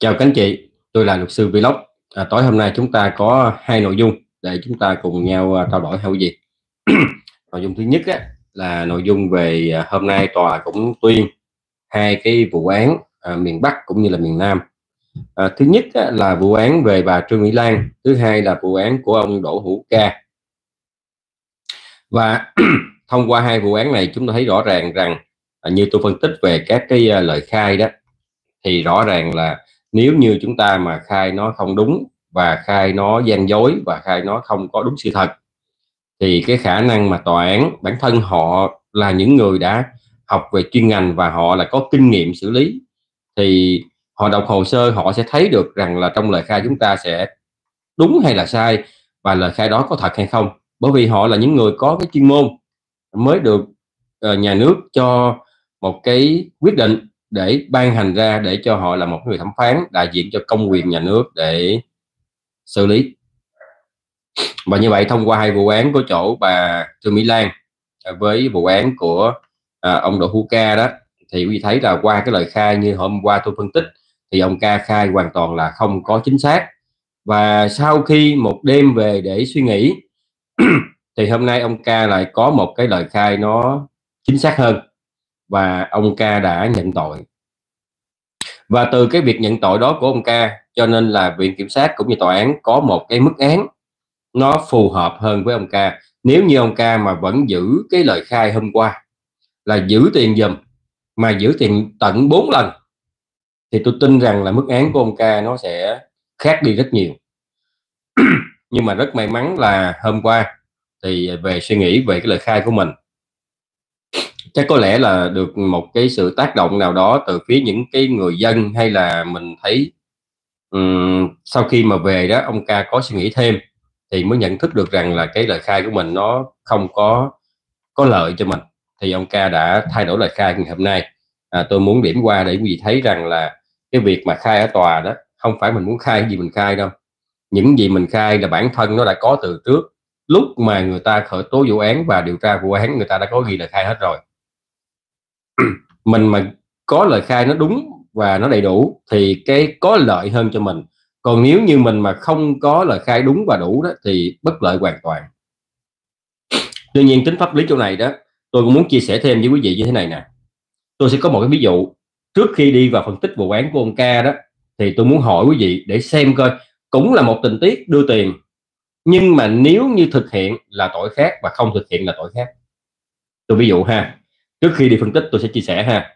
Chào các anh chị, tôi là luật sư Vlog. Tối hôm nay chúng ta có hai nội dung để chúng ta cùng nhau trao đổi hay gì. Nội dung thứ nhất là nội dung về hôm nay tòa cũng tuyên hai cái vụ án miền Bắc cũng như là miền Nam. Thứ nhất là vụ án về bà Trương Mỹ Lan, thứ hai là vụ án của ông Đỗ Hữu Ca. Và thông qua hai vụ án này chúng ta thấy rõ ràng rằng như tôi phân tích về các cái lời khai đó, thì rõ ràng là nếu như chúng ta mà khai nó không đúng và khai nó gian dối và khai nó không có đúng sự thật, thì cái khả năng mà tòa án bản thân họ là những người đã học về chuyên ngành và họ là có kinh nghiệm xử lý, thì họ đọc hồ sơ họ sẽ thấy được rằng là trong lời khai chúng ta sẽ đúng hay là sai và lời khai đó có thật hay không, bởi vì họ là những người có cái chuyên môn mới được nhà nước cho một cái quyết định để ban hành ra để cho họ là một người thẩm phán đại diện cho công quyền nhà nước để xử lý. Và như vậy thông qua hai vụ án của chỗ bà Trương Mỹ Lan với vụ án của ông Đỗ Hữu Ca đó, thì quý vị thấy là qua cái lời khai như hôm qua tôi phân tích thì ông Ca khai hoàn toàn là không có chính xác. Và sau khi một đêm về để suy nghĩ thì hôm nay ông Ca lại có một cái lời khai nó chính xác hơn và ông Ca đã nhận tội. Và từ cái việc nhận tội đó của ông Ca cho nên là viện kiểm sát cũng như tòa án có một cái mức án nó phù hợp hơn với ông Ca. Nếu như ông Ca mà vẫn giữ cái lời khai hôm qua là giữ tiền giùm mà giữ tiền tận 4 lần thì tôi tin rằng là mức án của ông Ca nó sẽ khác đi rất nhiều. Nhưng mà rất may mắn là hôm qua thì về suy nghĩ về cái lời khai của mình, chắc có lẽ là được một cái sự tác động nào đó từ phía những cái người dân, hay là mình thấy sau khi mà về đó ông Ca có suy nghĩ thêm thì mới nhận thức được rằng là cái lời khai của mình nó không có lợi cho mình, thì ông Ca đã thay đổi lời khai ngày hôm nay. Tôi muốn điểm qua để quý vị thấy rằng là cái việc mà khai ở tòa đó không phải mình muốn khai cái gì mình khai đâu. Những gì mình khai là bản thân nó đã có từ trước, lúc mà người ta khởi tố vụ án và điều tra vụ án người ta đã có ghi lời khai hết rồi. Mình mà có lời khai nó đúng và nó đầy đủ thì cái có lợi hơn cho mình, còn nếu như mình mà không có lời khai đúng và đủ đó thì bất lợi hoàn toàn. Tuy nhiên tính pháp lý chỗ này đó tôi cũng muốn chia sẻ thêm với quý vị như thế này nè. Tôi sẽ có một cái ví dụ trước khi đi vào phân tích vụ án của ông Ca đó, thì tôi muốn hỏi quý vị để xem coi, cũng là một tình tiết đưa tiền nhưng mà nếu như thực hiện là tội khác và không thực hiện là tội khác. Tôi ví dụ ha, trước khi đi phân tích tôi sẽ chia sẻ ha.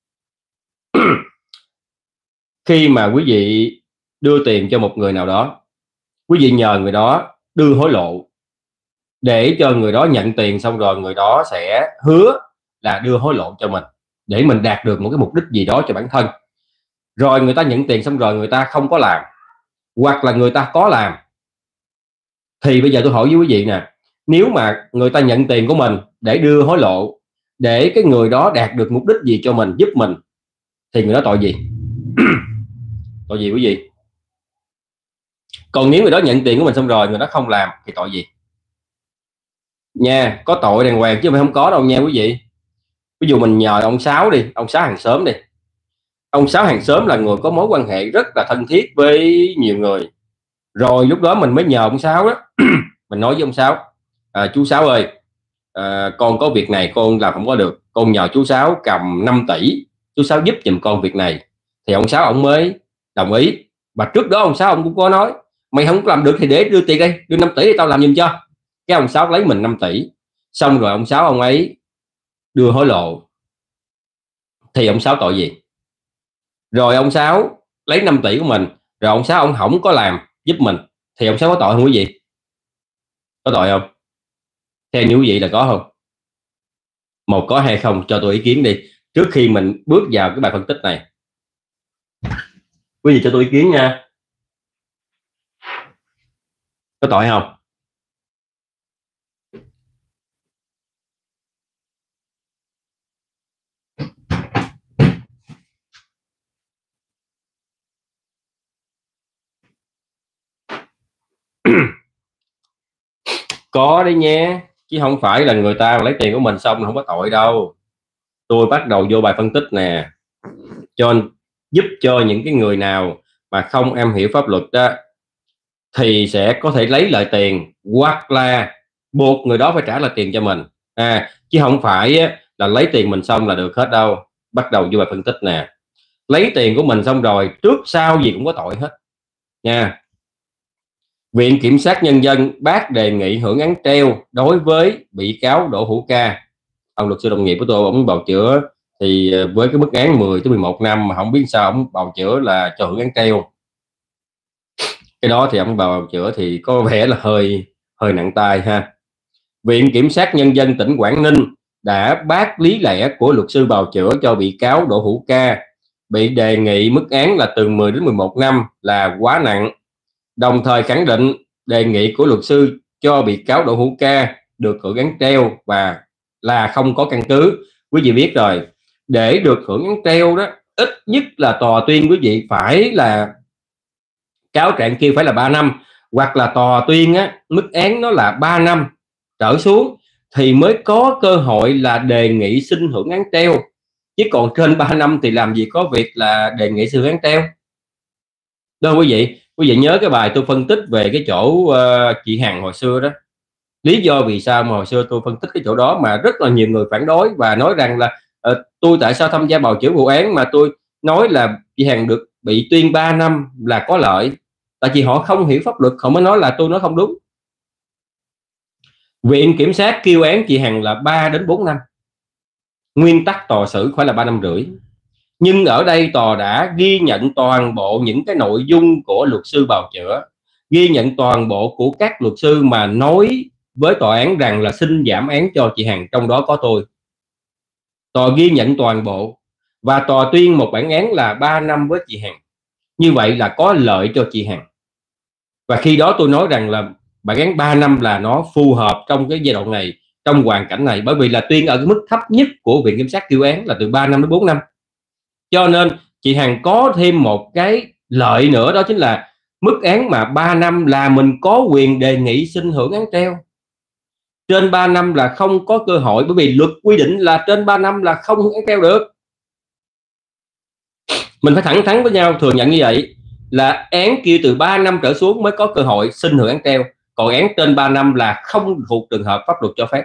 Khi mà quý vị đưa tiền cho một người nào đó, quý vị nhờ người đó đưa hối lộ để cho người đó nhận tiền, xong rồi người đó sẽ hứa là đưa hối lộ cho mình để mình đạt được một cái mục đích gì đó cho bản thân. Rồi người ta nhận tiền xong rồi người ta không có làm, hoặc là người ta có làm, thì bây giờ tôi hỏi với quý vị nè, nếu mà người ta nhận tiền của mình để đưa hối lộ để cái người đó đạt được mục đích gì cho mình, giúp mình, thì người đó tội gì? Tội gì quý vị? Còn nếu người đó nhận tiền của mình xong rồi người đó không làm thì tội gì? Nha, có tội đàng hoàng chứ không có đâu nha quý vị. Ví dụ mình nhờ ông Sáu đi, ông Sáu hàng xóm đi. Ông Sáu hàng xóm là người có mối quan hệ rất là thân thiết với nhiều người. Rồi lúc đó mình mới nhờ ông Sáu đó. Mình nói với ông Sáu, chú Sáu ơi, con có việc này con làm không có được, con nhờ chú Sáu cầm 5 tỷ, chú Sáu giúp giùm con việc này. Thì ông Sáu ông mới đồng ý. Và trước đó ông Sáu ông cũng có nói, mày không làm được thì để đưa tiền đây, đưa 5 tỷ thì tao làm giùm cho. Cái ông Sáu lấy mình 5 tỷ, xong rồi ông Sáu ông ấy đưa hối lộ, thì ông Sáu tội gì? Rồi ông Sáu lấy 5 tỷ của mình, rồi ông Sáu ông không có làm giúp mình, thì ông Sáu có tội không quý vị? Có tội không? Theo như quý vị là có không? Một có hay không cho tôi ý kiến đi, trước khi mình bước vào cái bài phân tích này. Quý vị cho tôi ý kiến nha. Có tội không? Có đấy nhé, chứ không phải là người ta lấy tiền của mình xong không có tội đâu. Tôi bắt đầu vô bài phân tích nè, giúp cho những cái người nào mà không am hiểu pháp luật đó thì sẽ có thể lấy lại tiền hoặc là buộc người đó phải trả lại tiền cho mình, chứ không phải là lấy tiền mình xong là được hết đâu. Bắt đầu vô bài phân tích nè. Lấy tiền của mình xong rồi trước sau gì cũng có tội hết nha. Viện Kiểm sát Nhân dân bác đề nghị hưởng án treo đối với bị cáo Đỗ Hữu Ca. Ông luật sư đồng nghiệp của tôi, ông bào chữa thì với cái mức án 10 tới 11 năm mà không biết sao ông bào chữa là cho hưởng án treo. Cái đó thì ông bào chữa thì có vẻ là hơi nặng tay ha. Viện Kiểm sát Nhân dân tỉnh Quảng Ninh đã bác lý lẽ của luật sư bào chữa cho bị cáo Đỗ Hữu Ca bị đề nghị mức án là từ 10 đến 11 năm là quá nặng, đồng thời khẳng định đề nghị của luật sư cho bị cáo Đỗ Hữu Ca được hưởng án treo và là không có căn cứ. Quý vị biết rồi, để được hưởng án treo đó, ít nhất là tòa tuyên quý vị phải là cáo trạng kia phải là 3 năm, hoặc là tòa tuyên mức án nó là 3 năm trở xuống thì mới có cơ hội là đề nghị xin hưởng án treo. Chứ còn trên 3 năm thì làm gì có việc là đề nghị xin hưởng án treo. Đó quý vị nhớ cái bài tôi phân tích về cái chỗ chị Hằng hồi xưa đó. Lý do vì sao mà hồi xưa tôi phân tích cái chỗ đó mà rất là nhiều người phản đối và nói rằng là tôi tại sao tham gia bào chữa vụ án mà tôi nói là chị Hằng được bị tuyên 3 năm là có lợi. Tại vì họ không hiểu pháp luật, họ mới nói là tôi nói không đúng. Viện Kiểm sát kêu án chị Hằng là 3 đến 4 năm. Nguyên tắc tòa xử phải là 3 năm rưỡi. Nhưng ở đây tòa đã ghi nhận toàn bộ những cái nội dung của luật sư bào chữa, ghi nhận toàn bộ của các luật sư mà nói với tòa án rằng là xin giảm án cho chị Hằng, trong đó có tôi. Tòa ghi nhận toàn bộ và tòa tuyên một bản án là 3 năm với chị Hằng. Như vậy là có lợi cho chị Hằng. Và khi đó tôi nói rằng là bản án 3 năm là nó phù hợp trong cái giai đoạn này, trong hoàn cảnh này, bởi vì là tuyên ở cái mức thấp nhất của Viện Kiểm sát kêu án là từ 3 năm đến 4 năm. Cho nên chị Hằng có thêm một cái lợi nữa, đó chính là mức án mà 3 năm là mình có quyền đề nghị xin hưởng án treo. Trên 3 năm là không có cơ hội, bởi vì luật quy định là trên 3 năm là không hưởng án treo được. Mình phải thẳng thắn với nhau thừa nhận như vậy, là án kêu từ 3 năm trở xuống mới có cơ hội xin hưởng án treo, còn án trên 3 năm là không thuộc trường hợp pháp luật cho phép.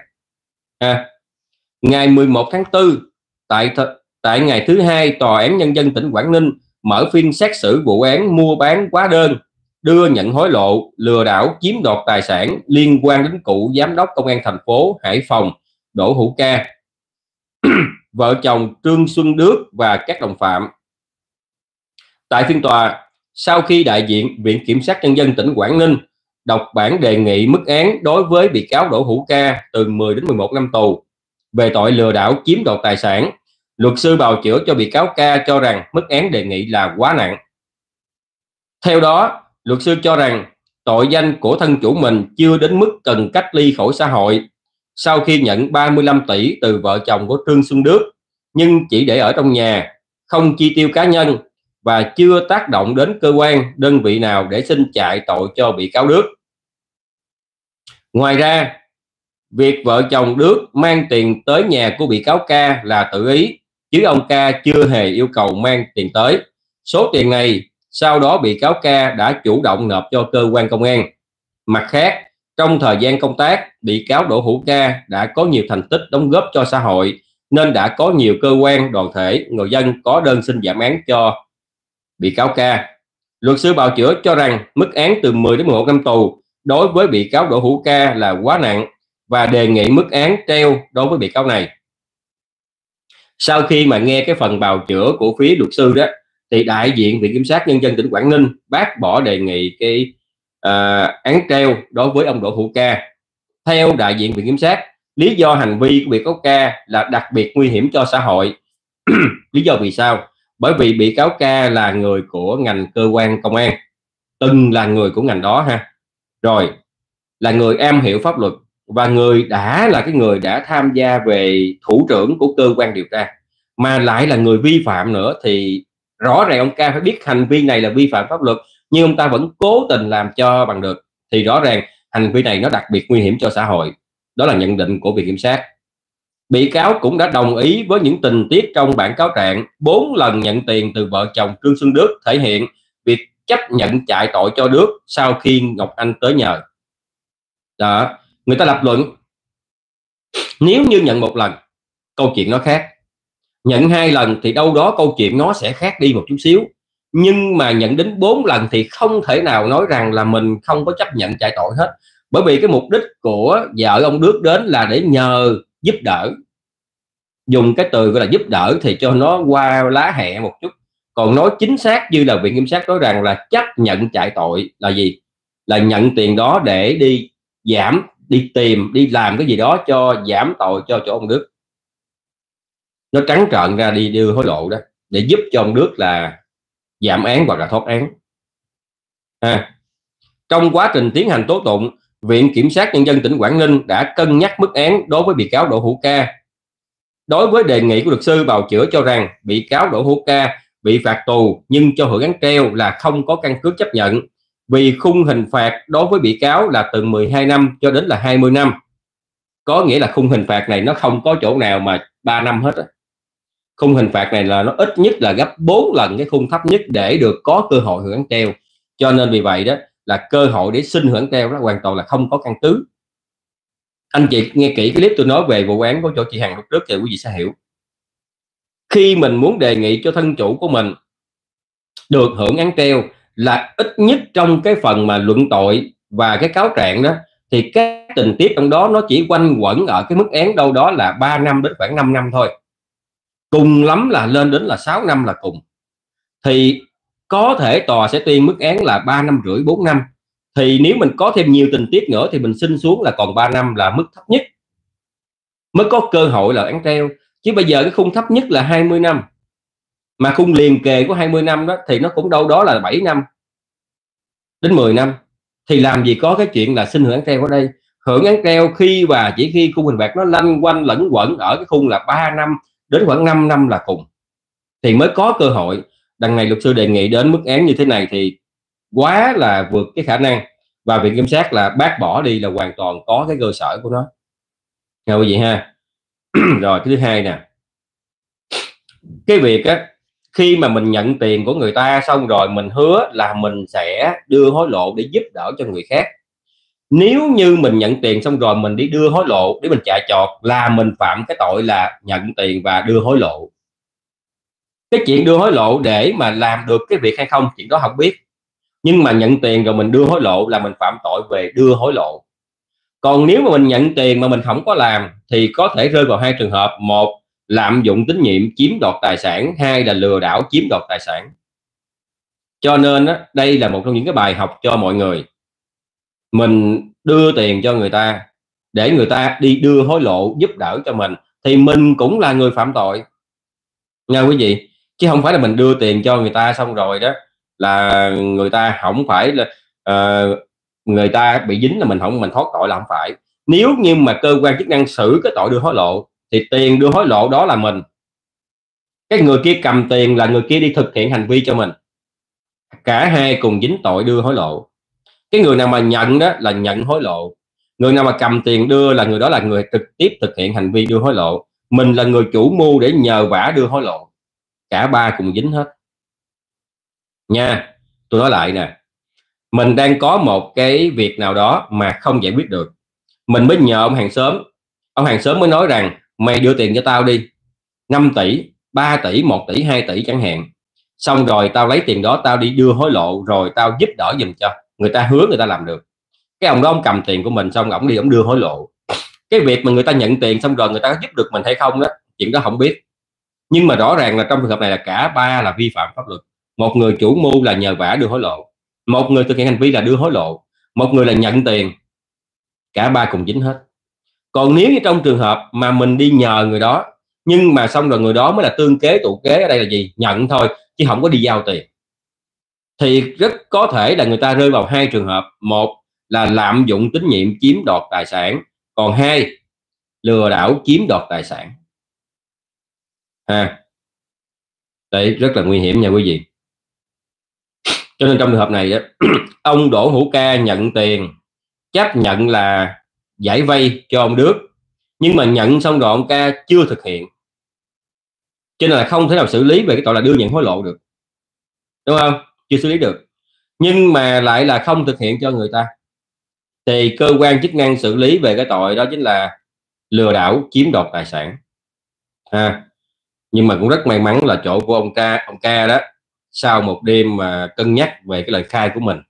Ngày 11 tháng 4 tại ngày thứ hai, Tòa án Nhân dân tỉnh Quảng Ninh mở phiên xét xử vụ án mua bán hóa đơn, đưa nhận hối lộ, lừa đảo chiếm đoạt tài sản liên quan đến cựu giám đốc công an thành phố Hải Phòng Đỗ Hữu Ca, vợ chồng Trương Xuân Đức và các đồng phạm. Tại phiên tòa, sau khi đại diện Viện Kiểm sát Nhân dân tỉnh Quảng Ninh đọc bản đề nghị mức án đối với bị cáo Đỗ Hữu Ca từ 10 đến 11 năm tù về tội lừa đảo chiếm đoạt tài sản, luật sư bào chữa cho bị cáo Ca cho rằng mức án đề nghị là quá nặng. Theo đó, luật sư cho rằng tội danh của thân chủ mình chưa đến mức cần cách ly khỏi xã hội sau khi nhận 35 tỷ từ vợ chồng của Trương Xuân Đức, nhưng chỉ để ở trong nhà, không chi tiêu cá nhân và chưa tác động đến cơ quan, đơn vị nào để xin chạy tội cho bị cáo Đức. Ngoài ra, việc vợ chồng Đức mang tiền tới nhà của bị cáo Ca là tự ý, chứ ông Ca chưa hề yêu cầu mang tiền tới. Số tiền này sau đó bị cáo Ca đã chủ động nộp cho cơ quan công an. Mặt khác, trong thời gian công tác, bị cáo Đỗ Hữu Ca đã có nhiều thành tích đóng góp cho xã hội, nên đã có nhiều cơ quan, đoàn thể, người dân có đơn xin giảm án cho bị cáo Ca. Luật sư bào chữa cho rằng mức án từ 10 đến 11 năm tù đối với bị cáo Đỗ Hữu Ca là quá nặng và đề nghị mức án treo đối với bị cáo này. Sau khi mà nghe cái phần bào chữa của phía luật sư đó, thì đại diện Viện Kiểm sát Nhân dân tỉnh Quảng Ninh bác bỏ đề nghị cái án treo đối với ông Đỗ Hữu Ca. Theo đại diện Viện Kiểm sát, lý do hành vi của bị cáo Ca là đặc biệt nguy hiểm cho xã hội. Lý do vì sao? Bởi vì bị cáo Ca là người của ngành cơ quan công an, từng là người của ngành đó rồi là người am hiểu pháp luật và là cái người đã tham gia về thủ trưởng của cơ quan điều tra, mà lại là người vi phạm nữa, thì rõ ràng ông Ca phải biết hành vi này là vi phạm pháp luật, nhưng ông ta vẫn cố tình làm cho bằng được, thì rõ ràng hành vi này nó đặc biệt nguy hiểm cho xã hội. Đó là nhận định của Viện Kiểm sát. Bị cáo cũng đã đồng ý với những tình tiết trong bản cáo trạng 4 lần nhận tiền từ vợ chồng Trương Xuân Đức, thể hiện việc chấp nhận chạy tội cho Đức sau khi Ngọc Anh tới nhờ. Đó, người ta lập luận nếu như nhận một lần câu chuyện nó khác, nhận 2 lần thì đâu đó câu chuyện nó sẽ khác đi một chút xíu, nhưng mà nhận đến 4 lần thì không thể nào nói rằng là mình không có chấp nhận chạy tội hết, bởi vì cái mục đích của vợ ông Đức đến là để nhờ giúp đỡ, dùng cái từ gọi là giúp đỡ thì cho nó qua lá hẹ một chút, còn nói chính xác như là viện kiểm sát nói rằng là chấp nhận chạy tội là gì, là nhận tiền đó để đi giảm, đi tìm, đi làm cái gì đó cho giảm tội cho chỗ ông Đức. Nó trắng trợn ra đi đưa hối lộ đó để giúp cho ông Đức là giảm án hoặc là thoát án. Trong quá trình tiến hành tố tụng, Viện Kiểm sát Nhân dân tỉnh Quảng Ninh đã cân nhắc mức án đối với bị cáo Đỗ Hữu Ca. Đối với đề nghị của luật sư bào chữa cho rằng bị cáo Đỗ Hữu Ca bị phạt tù nhưng cho hưởng án treo là không có căn cứ chấp nhận, vì khung hình phạt đối với bị cáo là từ 12 năm cho đến là 20 năm. Có nghĩa là khung hình phạt này nó không có chỗ nào mà 3 năm hết. Khung hình phạt này là nó ít nhất là gấp 4 lần cái khung thấp nhất để được có cơ hội hưởng án treo. Cho nên vì vậy đó là cơ hội để xin hưởng án treo đó hoàn toàn là không có căn cứ. Anh chị nghe kỹ cái clip tôi nói về vụ án của chỗ chị Hằng lúc trước thì quý vị sẽ hiểu. Khi mình muốn đề nghị cho thân chủ của mình được hưởng án treo là ít nhất trong cái phần mà luận tội và cái cáo trạng đó thì các tình tiết trong đó nó chỉ quanh quẩn ở cái mức án đâu đó là 3 năm đến khoảng 5 năm thôi. Cùng lắm là lên đến là 6 năm là cùng. Thì có thể tòa sẽ tuyên mức án là 3 năm rưỡi 4 năm. Thì nếu mình có thêm nhiều tình tiết nữa thì mình xin xuống là còn 3 năm là mức thấp nhất, mới có cơ hội là án treo. Chứ bây giờ cái khung thấp nhất là 20 năm. Mà khung liền kề của 20 năm đó thì nó cũng đâu đó là 7 năm đến 10 năm. Thì làm gì có cái chuyện là xin hưởng án treo ở đây. Hưởng án treo khi và chỉ khi khung hình phạt nó lanh quanh lẫn quẩn ở cái khung là 3 năm đến khoảng 5 năm là cùng thì mới có cơ hội. Đằng này luật sư đề nghị đến mức án như thế này thì quá là vượt cái khả năng, và viện kiểm sát là bác bỏ đi là hoàn toàn có cái cơ sở của nó. Nghe quý vị ha. Rồi cái thứ hai nè, cái việc á khi mà mình nhận tiền của người ta xong rồi mình hứa là mình sẽ đưa hối lộ để giúp đỡ cho người khác. Nếu như mình nhận tiền xong rồi mình đi đưa hối lộ để mình chạy trọt là mình phạm cái tội là nhận tiền và đưa hối lộ. Cái chuyện đưa hối lộ để mà làm được cái việc hay không chuyện đó không biết, nhưng mà nhận tiền rồi mình đưa hối lộ là mình phạm tội về đưa hối lộ. Còn nếu mà mình nhận tiền mà mình không có làm thì có thể rơi vào 2 trường hợp: một, lạm dụng tín nhiệm chiếm đoạt tài sản; 2 là lừa đảo chiếm đoạt tài sản. Cho nên đó, đây là một trong những cái bài học cho mọi người. Mình đưa tiền cho người ta để người ta đi đưa hối lộ giúp đỡ cho mình thì mình cũng là người phạm tội nha quý vị, chứ không phải là mình đưa tiền cho người ta xong rồi đó là người ta không phải là người ta bị dính là mình thoát tội, là không phải. Nếu như mà cơ quan chức năng xử cái tội đưa hối lộ thì tiền đưa hối lộ đó là mình, cái người kia cầm tiền là người kia đi thực hiện hành vi cho mình, cả hai cùng dính tội đưa hối lộ. Cái người nào mà nhận đó là nhận hối lộ, người nào mà cầm tiền đưa là người đó là người trực tiếp thực hiện hành vi đưa hối lộ, mình là người chủ mưu để nhờ vả đưa hối lộ, cả ba cùng dính hết nha. Tôi nói lại nè, mình đang có một cái việc nào đó mà không giải quyết được, mình mới nhờ ông hàng xóm mới nói rằng mày đưa tiền cho tao đi 5 tỷ 3 tỷ 1 tỷ 2 tỷ chẳng hạn, xong rồi tao lấy tiền đó tao đi đưa hối lộ rồi tao giúp đỡ giùm cho người ta, hứa người ta làm được. Cái ông đó ông cầm tiền của mình xong ông đi ông đưa hối lộ. Cái việc mà người ta nhận tiền xong rồi người ta có giúp được mình hay không đó, chuyện đó không biết, nhưng mà rõ ràng là trong trường hợp này là cả ba là vi phạm pháp luật. Một người chủ mưu là nhờ vả đưa hối lộ, một người thực hiện hành vi là đưa hối lộ, một người là nhận tiền, cả ba cùng dính hết. Còn nếu như trong trường hợp mà mình đi nhờ người đó nhưng mà xong rồi người đó mới là tương kế tụ kế, ở đây là gì, nhận thôi chứ không có đi giao tiền, thì rất có thể là người ta rơi vào 2 trường hợp: một là lạm dụng tín nhiệm chiếm đoạt tài sản, còn 2 lừa đảo chiếm đoạt tài sản. Đấy rất là nguy hiểm nha quý vị. Cho nên trong trường hợp này đó, ông Đỗ Hữu Ca nhận tiền, chấp nhận là giải vay cho ông Đức, nhưng mà nhận xong rồi ông Ca chưa thực hiện, cho nên là không thể nào xử lý về cái tội là đưa nhận hối lộ được, đúng không? Chưa xử lý được. nhưng mà lại là không thực hiện cho người ta, thì cơ quan chức năng xử lý về cái tội đó chính là lừa đảo chiếm đoạt tài sản. Nhưng mà cũng rất may mắn là chỗ của ông ca đó, sau một đêm mà cân nhắc về cái lời khai của mình,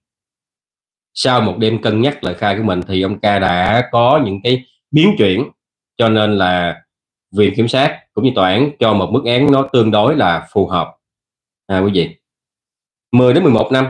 thì ông ca đã có những cái biến chuyển, cho nên là viện kiểm sát cũng như tòa án cho một mức án nó tương đối là phù hợp. Quý vị, 10 đến 11 năm.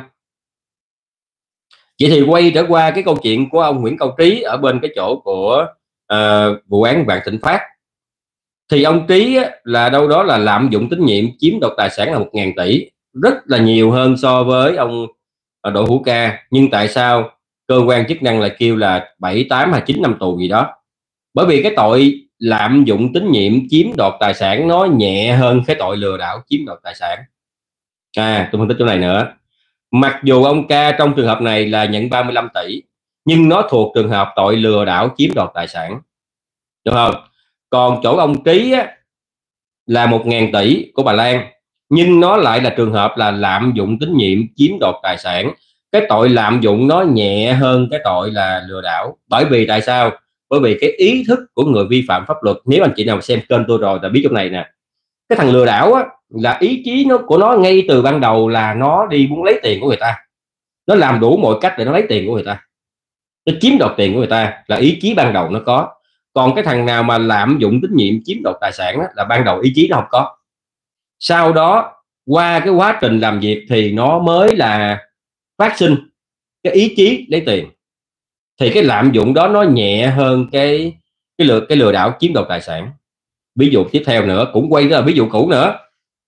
Vậy thì quay trở qua cái câu chuyện của ông Nguyễn Cao Trí ở bên cái chỗ của vụ án Vạn Thịnh Phát, thì ông Trí là đâu đó là lạm dụng tín nhiệm chiếm đoạt tài sản là 1.000 tỷ, rất là nhiều hơn so với ông Đỗ Hữu Ca. Nhưng tại sao cơ quan chức năng lại kêu là 7, 8 hay 9 năm tù gì đó? Bởi vì cái tội lạm dụng tín nhiệm chiếm đoạt tài sản nó nhẹ hơn cái tội lừa đảo chiếm đoạt tài sản. Tôi phân tích chỗ này nữa. Mặc dù ông Ca trong trường hợp này là nhận 35 tỷ, nhưng nó thuộc trường hợp tội lừa đảo chiếm đoạt tài sản, đúng không? Còn chỗ ông Trí là 1.000 tỷ của bà Lan, nhưng nó lại là trường hợp là lạm dụng tín nhiệm chiếm đoạt tài sản. Cái tội lạm dụng nó nhẹ hơn cái tội là lừa đảo. Bởi vì tại sao? Bởi vì cái ý thức của người vi phạm pháp luật, nếu anh chị nào xem kênh tôi rồi đã biết chỗ này nè, cái thằng lừa đảo là ý chí của nó ngay từ ban đầu là nó đi muốn lấy tiền của người ta, nó làm đủ mọi cách để nó lấy tiền của người ta, nó chiếm đoạt tiền của người ta, là ý chí ban đầu nó có. Còn cái thằng nào mà lạm dụng tín nhiệm chiếm đoạt tài sản là ban đầu ý chí nó không có, sau đó qua cái quá trình làm việc thì nó mới là phát sinh cái ý chí lấy tiền. Thì cái lạm dụng đó nó nhẹ hơn cái lừa đảo chiếm đoạt tài sản. Ví dụ tiếp theo nữa, cũng quay ra ví dụ cũ nữa,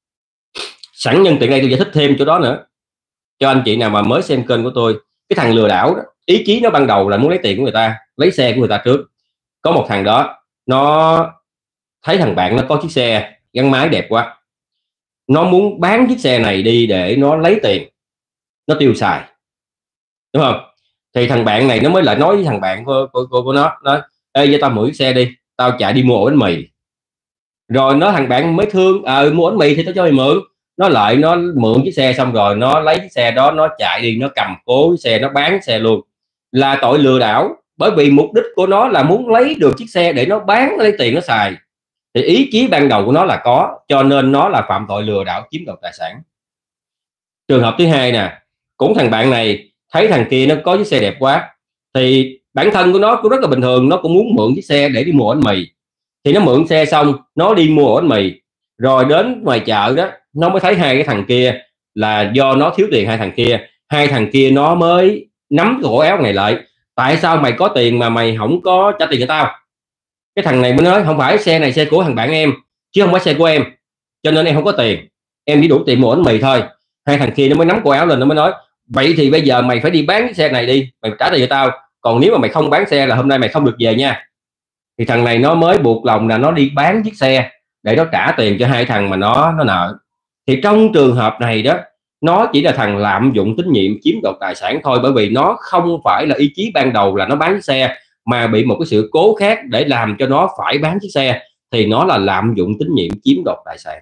sẵn nhân tiện đây tôi giải thích thêm chỗ đó nữa cho anh chị nào mà mới xem kênh của tôi. Cái thằng lừa đảo đó, ý chí nó ban đầu là muốn lấy tiền của người ta, lấy xe của người ta trước. Có một thằng đó, nó thấy thằng bạn nó có chiếc xe gắn máy đẹp quá, nó muốn bán chiếc xe này đi để nó lấy tiền, nó tiêu xài, đúng không? Thì thằng bạn này nó mới lại nói với thằng bạn của nó, nói: ê, cho tao mượn chiếc xe đi, tao chạy đi mua ổ bánh mì. Rồi thằng bạn mới thương, mua bánh mì thì tao cho mày mượn. Nó mượn chiếc xe xong rồi nó lấy chiếc xe đó, nó chạy đi, nó cầm cố chiếc xe, nó bán xe luôn. Là tội lừa đảo, bởi vì mục đích của nó là muốn lấy được chiếc xe để nó bán, nó lấy tiền nó xài. Thì ý chí ban đầu của nó là có, cho nên nó là phạm tội lừa đảo chiếm đoạt tài sản. Trường hợp thứ hai nè, cũng thằng bạn này thấy thằng kia nó có chiếc xe đẹp quá, thì bản thân của nó cũng rất là bình thường, nó cũng muốn mượn chiếc xe để đi mua bánh mì. Thì nó mượn xe xong, nó đi mua bánh mì, rồi đến ngoài chợ đó nó mới thấy hai cái thằng kia, là do nó thiếu tiền hai thằng kia nó mới nắm cổ áo này lại: tại sao mày có tiền mà mày không có trả tiền cho tao? Cái thằng này mới nói: không phải, xe này xe của thằng bạn em chứ không phải xe của em, cho nên em không có tiền, em chỉ đủ tiền mua bánh mì thôi. Hai thằng kia nó mới nắm cổ áo lên, nó mới nói: vậy thì bây giờ mày phải đi bán cái xe này đi, mày trả tiền cho tao, còn nếu mà mày không bán xe là hôm nay mày không được về nha. Thì thằng này nó mới buộc lòng là nó đi bán chiếc xe để nó trả tiền cho hai thằng mà nó nợ. Thì trong trường hợp này đó, nó chỉ là thằng lạm dụng tín nhiệm chiếm đoạt tài sản thôi, bởi vì nó không phải là ý chí ban đầu là nó bán chiếc xe, mà bị một cái sự cố khác để làm cho nó phải bán chiếc xe, thì nó là lạm dụng tín nhiệm chiếm đoạt tài sản,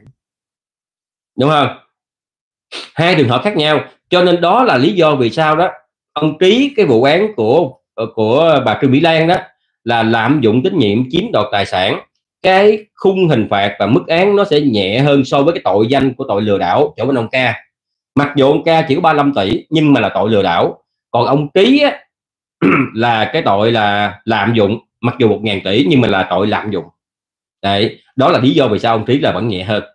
đúng không? Hai trường hợp khác nhau, cho nên đó là lý do vì sao đó ông Trí, cái vụ án của bà Trương Mỹ Lan đó là lạm dụng tín nhiệm chiếm đoạt tài sản, cái khung hình phạt và mức án nó sẽ nhẹ hơn so với cái tội danh của tội lừa đảo chỗ bên ông Ca. Mặc dù ông Ca chỉ có 35 tỷ nhưng mà là tội lừa đảo, còn ông Trí á, là cái tội là lạm dụng, mặc dù 1.000 tỷ nhưng mà là tội lạm dụng. Đấy, đó là lý do vì sao ông Trí là vẫn nhẹ hơn.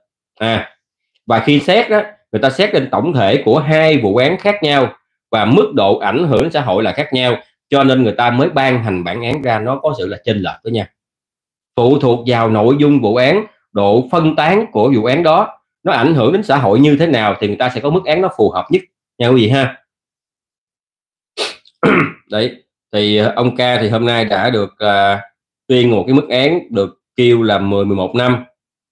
Và khi xét đó, người ta xét trên tổng thể của hai vụ án khác nhau và mức độ ảnh hưởng đến xã hội là khác nhau, cho nên người ta mới ban hành bản án ra, nó có sự là chênh lệch với nhau, phụ thuộc vào nội dung vụ án, độ phân tán của vụ án đó, nó ảnh hưởng đến xã hội như thế nào thì người ta sẽ có mức án nó phù hợp nhất nha quý vị ha. Đấy, thì ông Ca thì hôm nay đã được tuyên một cái mức án được kêu là 10-11 năm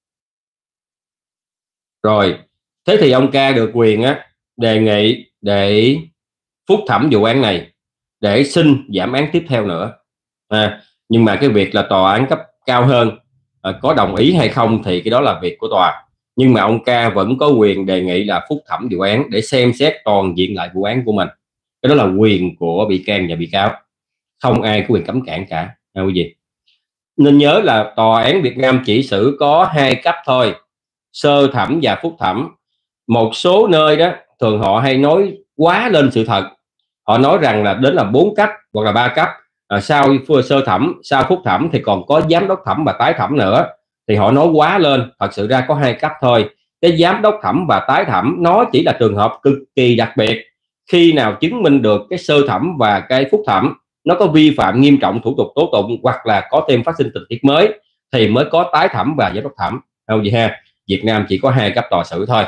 rồi. Thế thì ông Ca được quyền đề nghị để phúc thẩm vụ án này để xin giảm án tiếp theo nữa. Nhưng mà cái việc là tòa án cấp cao hơn có đồng ý hay không thì cái đó là việc của tòa. nhưng mà ông ca vẫn có quyền đề nghị là phúc thẩm vụ án để xem xét toàn diện lại vụ án của mình. Cái đó là quyền của bị can và bị cáo, không ai có quyền cấm cản cả quý vị. Nên nhớ là tòa án Việt Nam chỉ xử có 2 cấp thôi, sơ thẩm và phúc thẩm. Một số nơi đó thường họ hay nói quá lên sự thật, họ nói rằng là đến là 4 cấp hoặc là 3 cấp, sau sơ thẩm, sau phúc thẩm thì còn có giám đốc thẩm và tái thẩm nữa, thì họ nói quá lên. Thật sự ra có 2 cấp thôi. Cái giám đốc thẩm và tái thẩm nó chỉ là trường hợp cực kỳ đặc biệt, khi nào chứng minh được cái sơ thẩm và cái phúc thẩm nó có vi phạm nghiêm trọng thủ tục tố tụng hoặc là có thêm phát sinh tình tiết mới thì mới có tái thẩm và giám đốc thẩm, không vậy ha. Việt Nam chỉ có 2 cấp tòa xử thôi.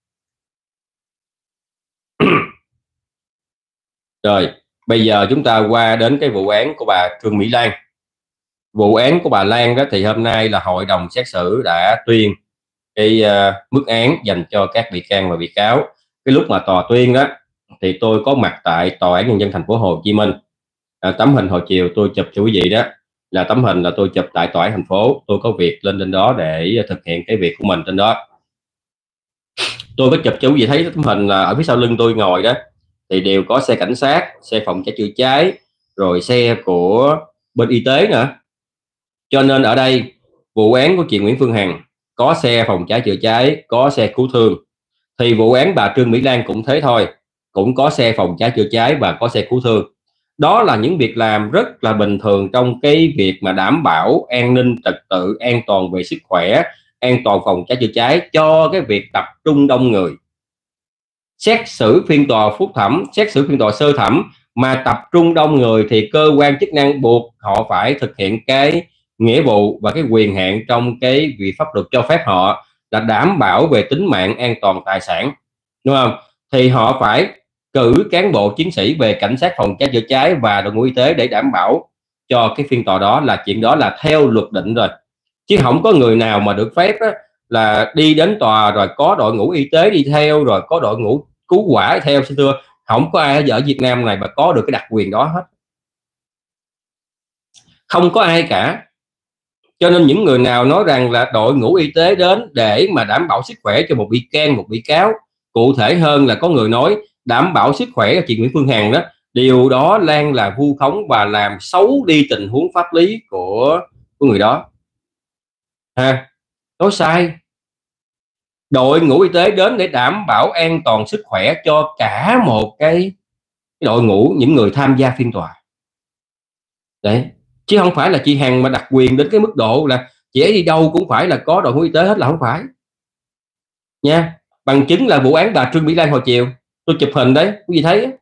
Rồi bây giờ chúng ta qua đến cái vụ án của bà Trương Mỹ Lan. Vụ án của bà Lan đó thì hôm nay là hội đồng xét xử đã tuyên cái mức án dành cho các bị can và bị cáo. Cái lúc mà tòa tuyên đó thì tôi có mặt tại Tòa án Nhân dân thành phố Hồ Chí Minh. Tấm hình hồi chiều tôi chụp cho quý vị đó là tấm hình là tôi chụp tại Tòa án thành phố. Tôi có việc lên đó để thực hiện cái việc của mình trên đó. Tôi có chụp cho quý vị thấy tấm hình là ở phía sau lưng tôi ngồi đó thì đều có xe cảnh sát, xe phòng cháy chữa cháy, rồi xe của bên y tế nữa. Cho nên ở đây vụ án của chị Nguyễn Phương Hằng có xe phòng cháy chữa cháy, có xe cứu thương, thì vụ án bà Trương Mỹ Lan cũng thế thôi, cũng có xe phòng cháy chữa cháy và có xe cứu thương. Đó là những việc làm rất là bình thường trong cái việc mà đảm bảo an ninh trật tự, an toàn về sức khỏe, an toàn phòng cháy chữa cháy cho cái việc tập trung đông người. Xét xử phiên tòa phúc thẩm, xét xử phiên tòa sơ thẩm mà tập trung đông người thì cơ quan chức năng buộc họ phải thực hiện cái nghĩa vụ và cái quyền hạn trong cái việc pháp luật cho phép họ là đảm bảo về tính mạng, an toàn tài sản, đúng không? Thì họ phải cử cán bộ chiến sĩ về cảnh sát phòng cháy chữa cháy và đội ngũ y tế để đảm bảo cho cái phiên tòa đó. Là chuyện đó là theo luật định rồi, chứ không có người nào mà được phép đó, là đi đến tòa rồi có đội ngũ y tế đi theo, rồi có đội ngũ cứu hỏa theo. Xin thưa, không có ai ở Việt Nam này mà có được cái đặc quyền đó hết, không có ai cả. Cho nên những người nào nói rằng là đội ngũ y tế đến để mà đảm bảo sức khỏe cho một bị can, một bị cáo, cụ thể hơn là có người nói đảm bảo sức khỏe cho chị Nguyễn Phương Hằng đó, điều đó Lan là vu khống và làm xấu đi tình huống pháp lý của người đó ha. Nói sai. Đội ngũ y tế đến để đảm bảo an toàn sức khỏe cho cả một cái đội ngũ những người tham gia phiên tòa đấy, chứ không phải là chị Hằng mà đặc quyền đến cái mức độ là chị ấy đi đâu cũng phải là có đội ngũ y tế hết, là không phải nha. Bằng chứng là vụ án bà Trương Mỹ Lan hồi chiều tôi chụp hình đấy, quý vị thấy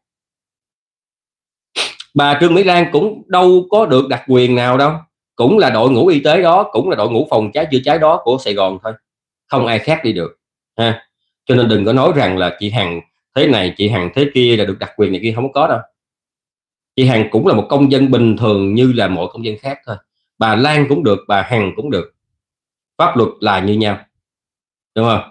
bà Trương Mỹ Lan cũng đâu có được đặc quyền nào đâu, cũng là đội ngũ y tế đó, cũng là đội ngũ phòng cháy chữa cháy đó của Sài Gòn thôi, không ai khác đi được ha. Cho nên đừng có nói rằng là chị Hằng thế này, chị Hằng thế kia là được đặc quyền này kia, không có đâu. Chị Hằng cũng là một công dân bình thường như là mọi công dân khác thôi. Bà Lan cũng được, bà Hằng cũng được, pháp luật là như nhau, đúng không?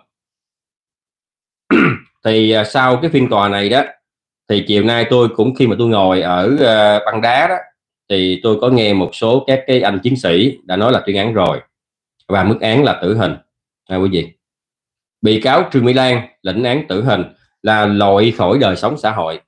Thì sau cái phiên tòa này đó thì chiều nay tôi cũng, khi mà tôi ngồi ở băng đá đó, thì tôi có nghe một số các cái anh chiến sĩ đã nói là tuyên án rồi và mức án là tử hình. Quý vị, bị cáo Trương Mỹ Lan lĩnh án tử hình là loại khỏi đời sống xã hội.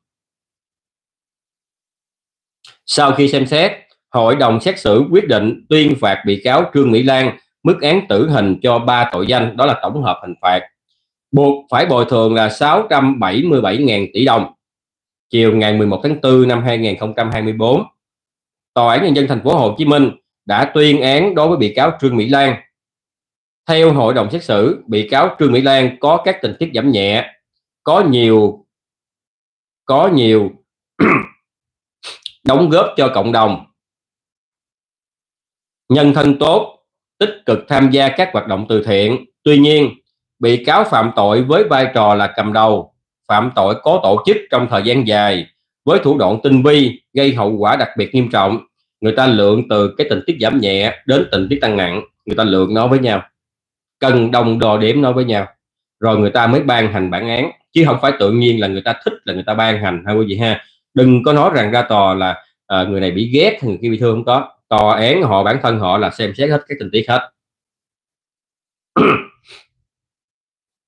Sau khi xem xét, hội đồng xét xử quyết định tuyên phạt bị cáo Trương Mỹ Lan mức án tử hình cho 3 tội danh, đó là tổng hợp hình phạt, buộc phải bồi thường là 677.000 tỷ đồng. Chiều ngày 11 tháng 4 năm 2024, Tòa án Nhân dân thành phố Hồ Chí Minh đã tuyên án đối với bị cáo Trương Mỹ Lan. Theo hội đồng xét xử, bị cáo Trương Mỹ Lan có các tình tiết giảm nhẹ, có nhiều đóng góp cho cộng đồng, nhân thân tốt, tích cực tham gia các hoạt động từ thiện. Tuy nhiên, bị cáo phạm tội với vai trò là cầm đầu, phạm tội có tổ chức trong thời gian dài, với thủ đoạn tinh vi, gây hậu quả đặc biệt nghiêm trọng. Người ta lượng từ cái tình tiết giảm nhẹ đến tình tiết tăng nặng, người ta lượng nó với nhau, cần đồng đo đếm nó với nhau, rồi người ta mới ban hành bản án, chứ không phải tự nhiên là người ta thích là người ta ban hành ha quý vị ha. Đừng có nói rằng ra tòa là người này bị ghét, người kia bị thương, không có. Tòa án họ bản thân họ là xem xét hết cái tình tiết hết.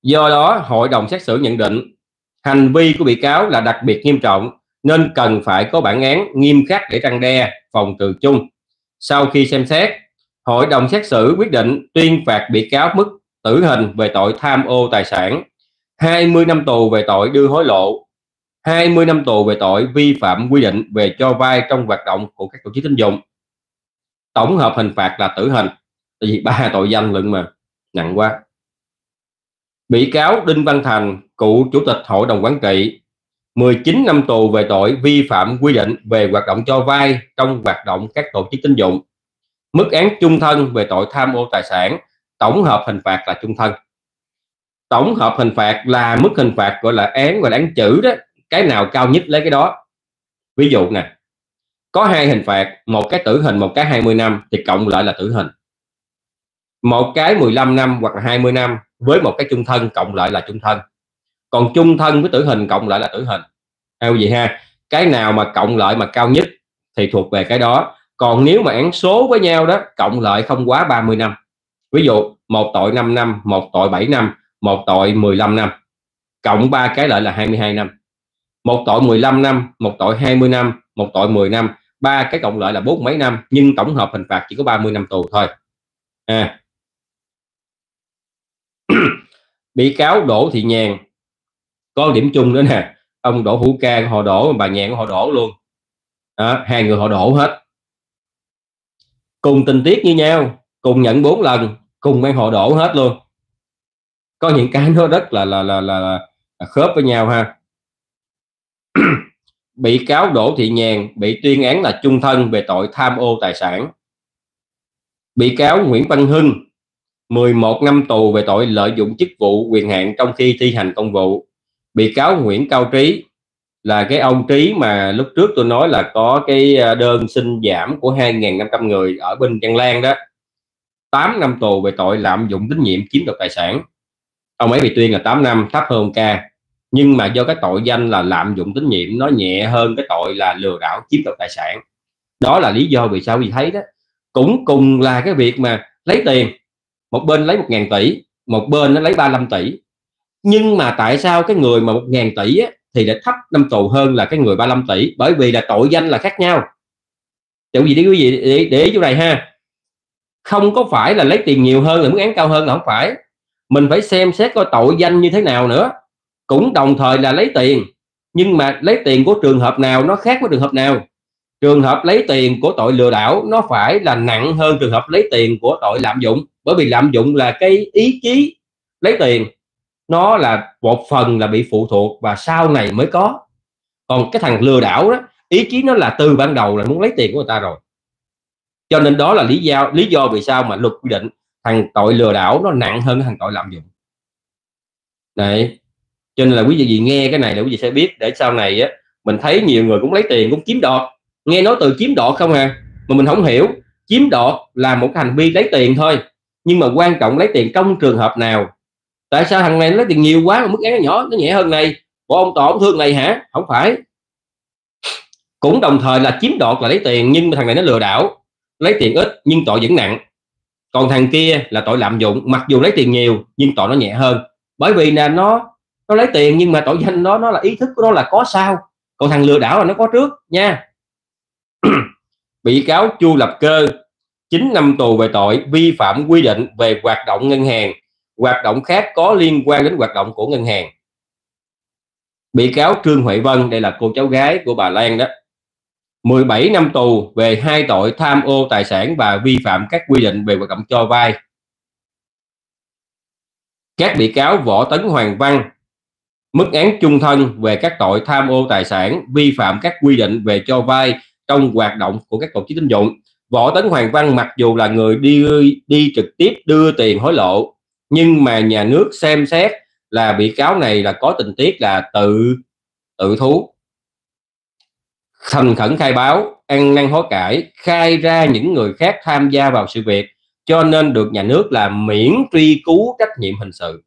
Do đó, hội đồng xét xử nhận định hành vi của bị cáo là đặc biệt nghiêm trọng nên cần phải có bản án nghiêm khắc để răn đe, phòng trừ chung. Sau khi xem xét, hội đồng xét xử quyết định tuyên phạt bị cáo mức tử hình về tội tham ô tài sản, 20 năm tù về tội đưa hối lộ, 20 năm tù về tội vi phạm quy định về cho vay trong hoạt động của các tổ chức tín dụng. Tổng hợp hình phạt là tử hình, tại vì 3 tội danh lận mà, nặng quá. Bị cáo Đinh Văn Thành, cựu chủ tịch hội đồng quản trị, 19 năm tù về tội vi phạm quy định về hoạt động cho vay trong hoạt động các tổ chức tín dụng. Mức án chung thân về tội tham ô tài sản, tổng hợp hình phạt là chung thân. Tổng hợp hình phạt là mức hình phạt gọi là án chữ đó, cái nào cao nhất lấy cái đó. Ví dụ nè, có 2 hình phạt, một cái tử hình, một cái 20 năm thì cộng lại là tử hình. Một cái 15 năm hoặc là 20 năm với một cái chung thân cộng lại là chung thân. Còn chung thân với tử hình cộng lại là tử hình. Hay gì ha? Cái nào mà cộng lại mà cao nhất thì thuộc về cái đó. Còn nếu mà án số với nhau đó, cộng lại không quá 30 năm. Ví dụ, một tội 5 năm, một tội 7 năm, một tội 15 năm. Cộng 3 cái lại là 22 năm. Một tội 15 năm, một tội 20 năm, một tội 10 năm, 3 cái cộng lại là 40 mấy năm, nhưng tổng hợp hình phạt chỉ có 30 năm tù thôi. Bị cáo Đỗ Thị Nhàn có điểm chung nữa nè, ông Đỗ Hữu Ca họ đổ, bà Nhàn họ đổ luôn đó, 2 người họ đổ hết, cùng tình tiết như nhau, cùng nhận 4 lần, cùng mang họ đổ hết luôn. Có những cái nó rất là khớp với nhau ha. Bị cáo Đỗ Thị Nhàn bị tuyên án là chung thân về tội tham ô tài sản. Bị cáo Nguyễn Văn Hưng 11 năm tù về tội lợi dụng chức vụ quyền hạn trong khi thi hành công vụ. Bị cáo Nguyễn Cao Trí là cái ông Trí mà lúc trước tôi nói là có cái đơn xin giảm của 2.500 người ở bên Văn Lang đó, 8 năm tù về tội lạm dụng tín nhiệm chiếm đoạt tài sản. Ông ấy bị tuyên là 8 năm, thấp hơn ông Ca, nhưng mà do cái tội danh là lạm dụng tín nhiệm nó nhẹ hơn cái tội là lừa đảo chiếm đoạt tài sản. Đó là lý do vì sao vì thấy đó, cũng cùng là cái việc mà lấy tiền, một bên lấy 1.000 tỷ, một bên nó lấy 35 tỷ, nhưng mà tại sao cái người mà 1.000 tỷ á, thì lại thấp năm tù hơn là cái người 35 tỷ? Bởi vì là tội danh là khác nhau. Điều gì để quý vị để ý chỗ này ha, không có phải là lấy tiền nhiều hơn là mức án cao hơn, là không phải. Mình phải xem xét coi tội danh như thế nào nữa. Cũng đồng thời là lấy tiền, nhưng mà lấy tiền của trường hợp nào nó khác với trường hợp nào. Trường hợp lấy tiền của tội lừa đảo nó phải là nặng hơn trường hợp lấy tiền của tội lạm dụng, bởi vì lạm dụng là cái ý chí lấy tiền, nó là một phần là bị phụ thuộc và sau này mới có. Còn cái thằng lừa đảo đó, ý chí nó là từ ban đầu là muốn lấy tiền của người ta rồi. Cho nên đó là lý do vì sao mà luật quy định thằng tội lừa đảo nó nặng hơn thằng tội lạm dụng. Đấy, cho nên là quý vị nghe cái này là quý vị sẽ biết, để sau này á mình thấy nhiều người cũng lấy tiền cũng chiếm đoạt, nghe nói từ chiếm đoạt không à, mà mình không hiểu chiếm đoạt là một hành vi lấy tiền thôi, nhưng mà quan trọng lấy tiền trong trường hợp nào. Tại sao thằng này nó lấy tiền nhiều quá mà mức án nó nhỏ, nó nhẹ hơn này? Bộ ông tòa ông thương này hả? Không phải. Cũng đồng thời là chiếm đoạt là lấy tiền, nhưng mà thằng này nó lừa đảo, lấy tiền ít nhưng tội vẫn nặng. Còn thằng kia là tội lạm dụng, mặc dù lấy tiền nhiều nhưng tội nó nhẹ hơn, bởi vì là nó lấy tiền nhưng mà tội danh nó là ý thức của nó là có sau, còn thằng lừa đảo là nó có trước nha. Bị cáo Chu Lập Cơ 9 năm tù về tội vi phạm quy định về hoạt động ngân hàng, hoạt động khác có liên quan đến hoạt động của ngân hàng. Bị cáo Trương Huệ Vân, đây là cô cháu gái của bà Lan đó, 17 năm tù về 2 tội tham ô tài sản và vi phạm các quy định về hoạt động cho vay. Các bị cáo Võ Tấn Hoàng Văn mức án chung thân về các tội tham ô tài sản, vi phạm các quy định về cho vay trong hoạt động của các tổ chức tín dụng. Võ Tấn Hoàng Văn mặc dù là người đi trực tiếp đưa tiền hối lộ, nhưng mà nhà nước xem xét là bị cáo này là có tình tiết là tự thú, thành khẩn khai báo, ăn năn hối cải, khai ra những người khác tham gia vào sự việc, cho nên được nhà nước là miễn truy cứu trách nhiệm hình sự.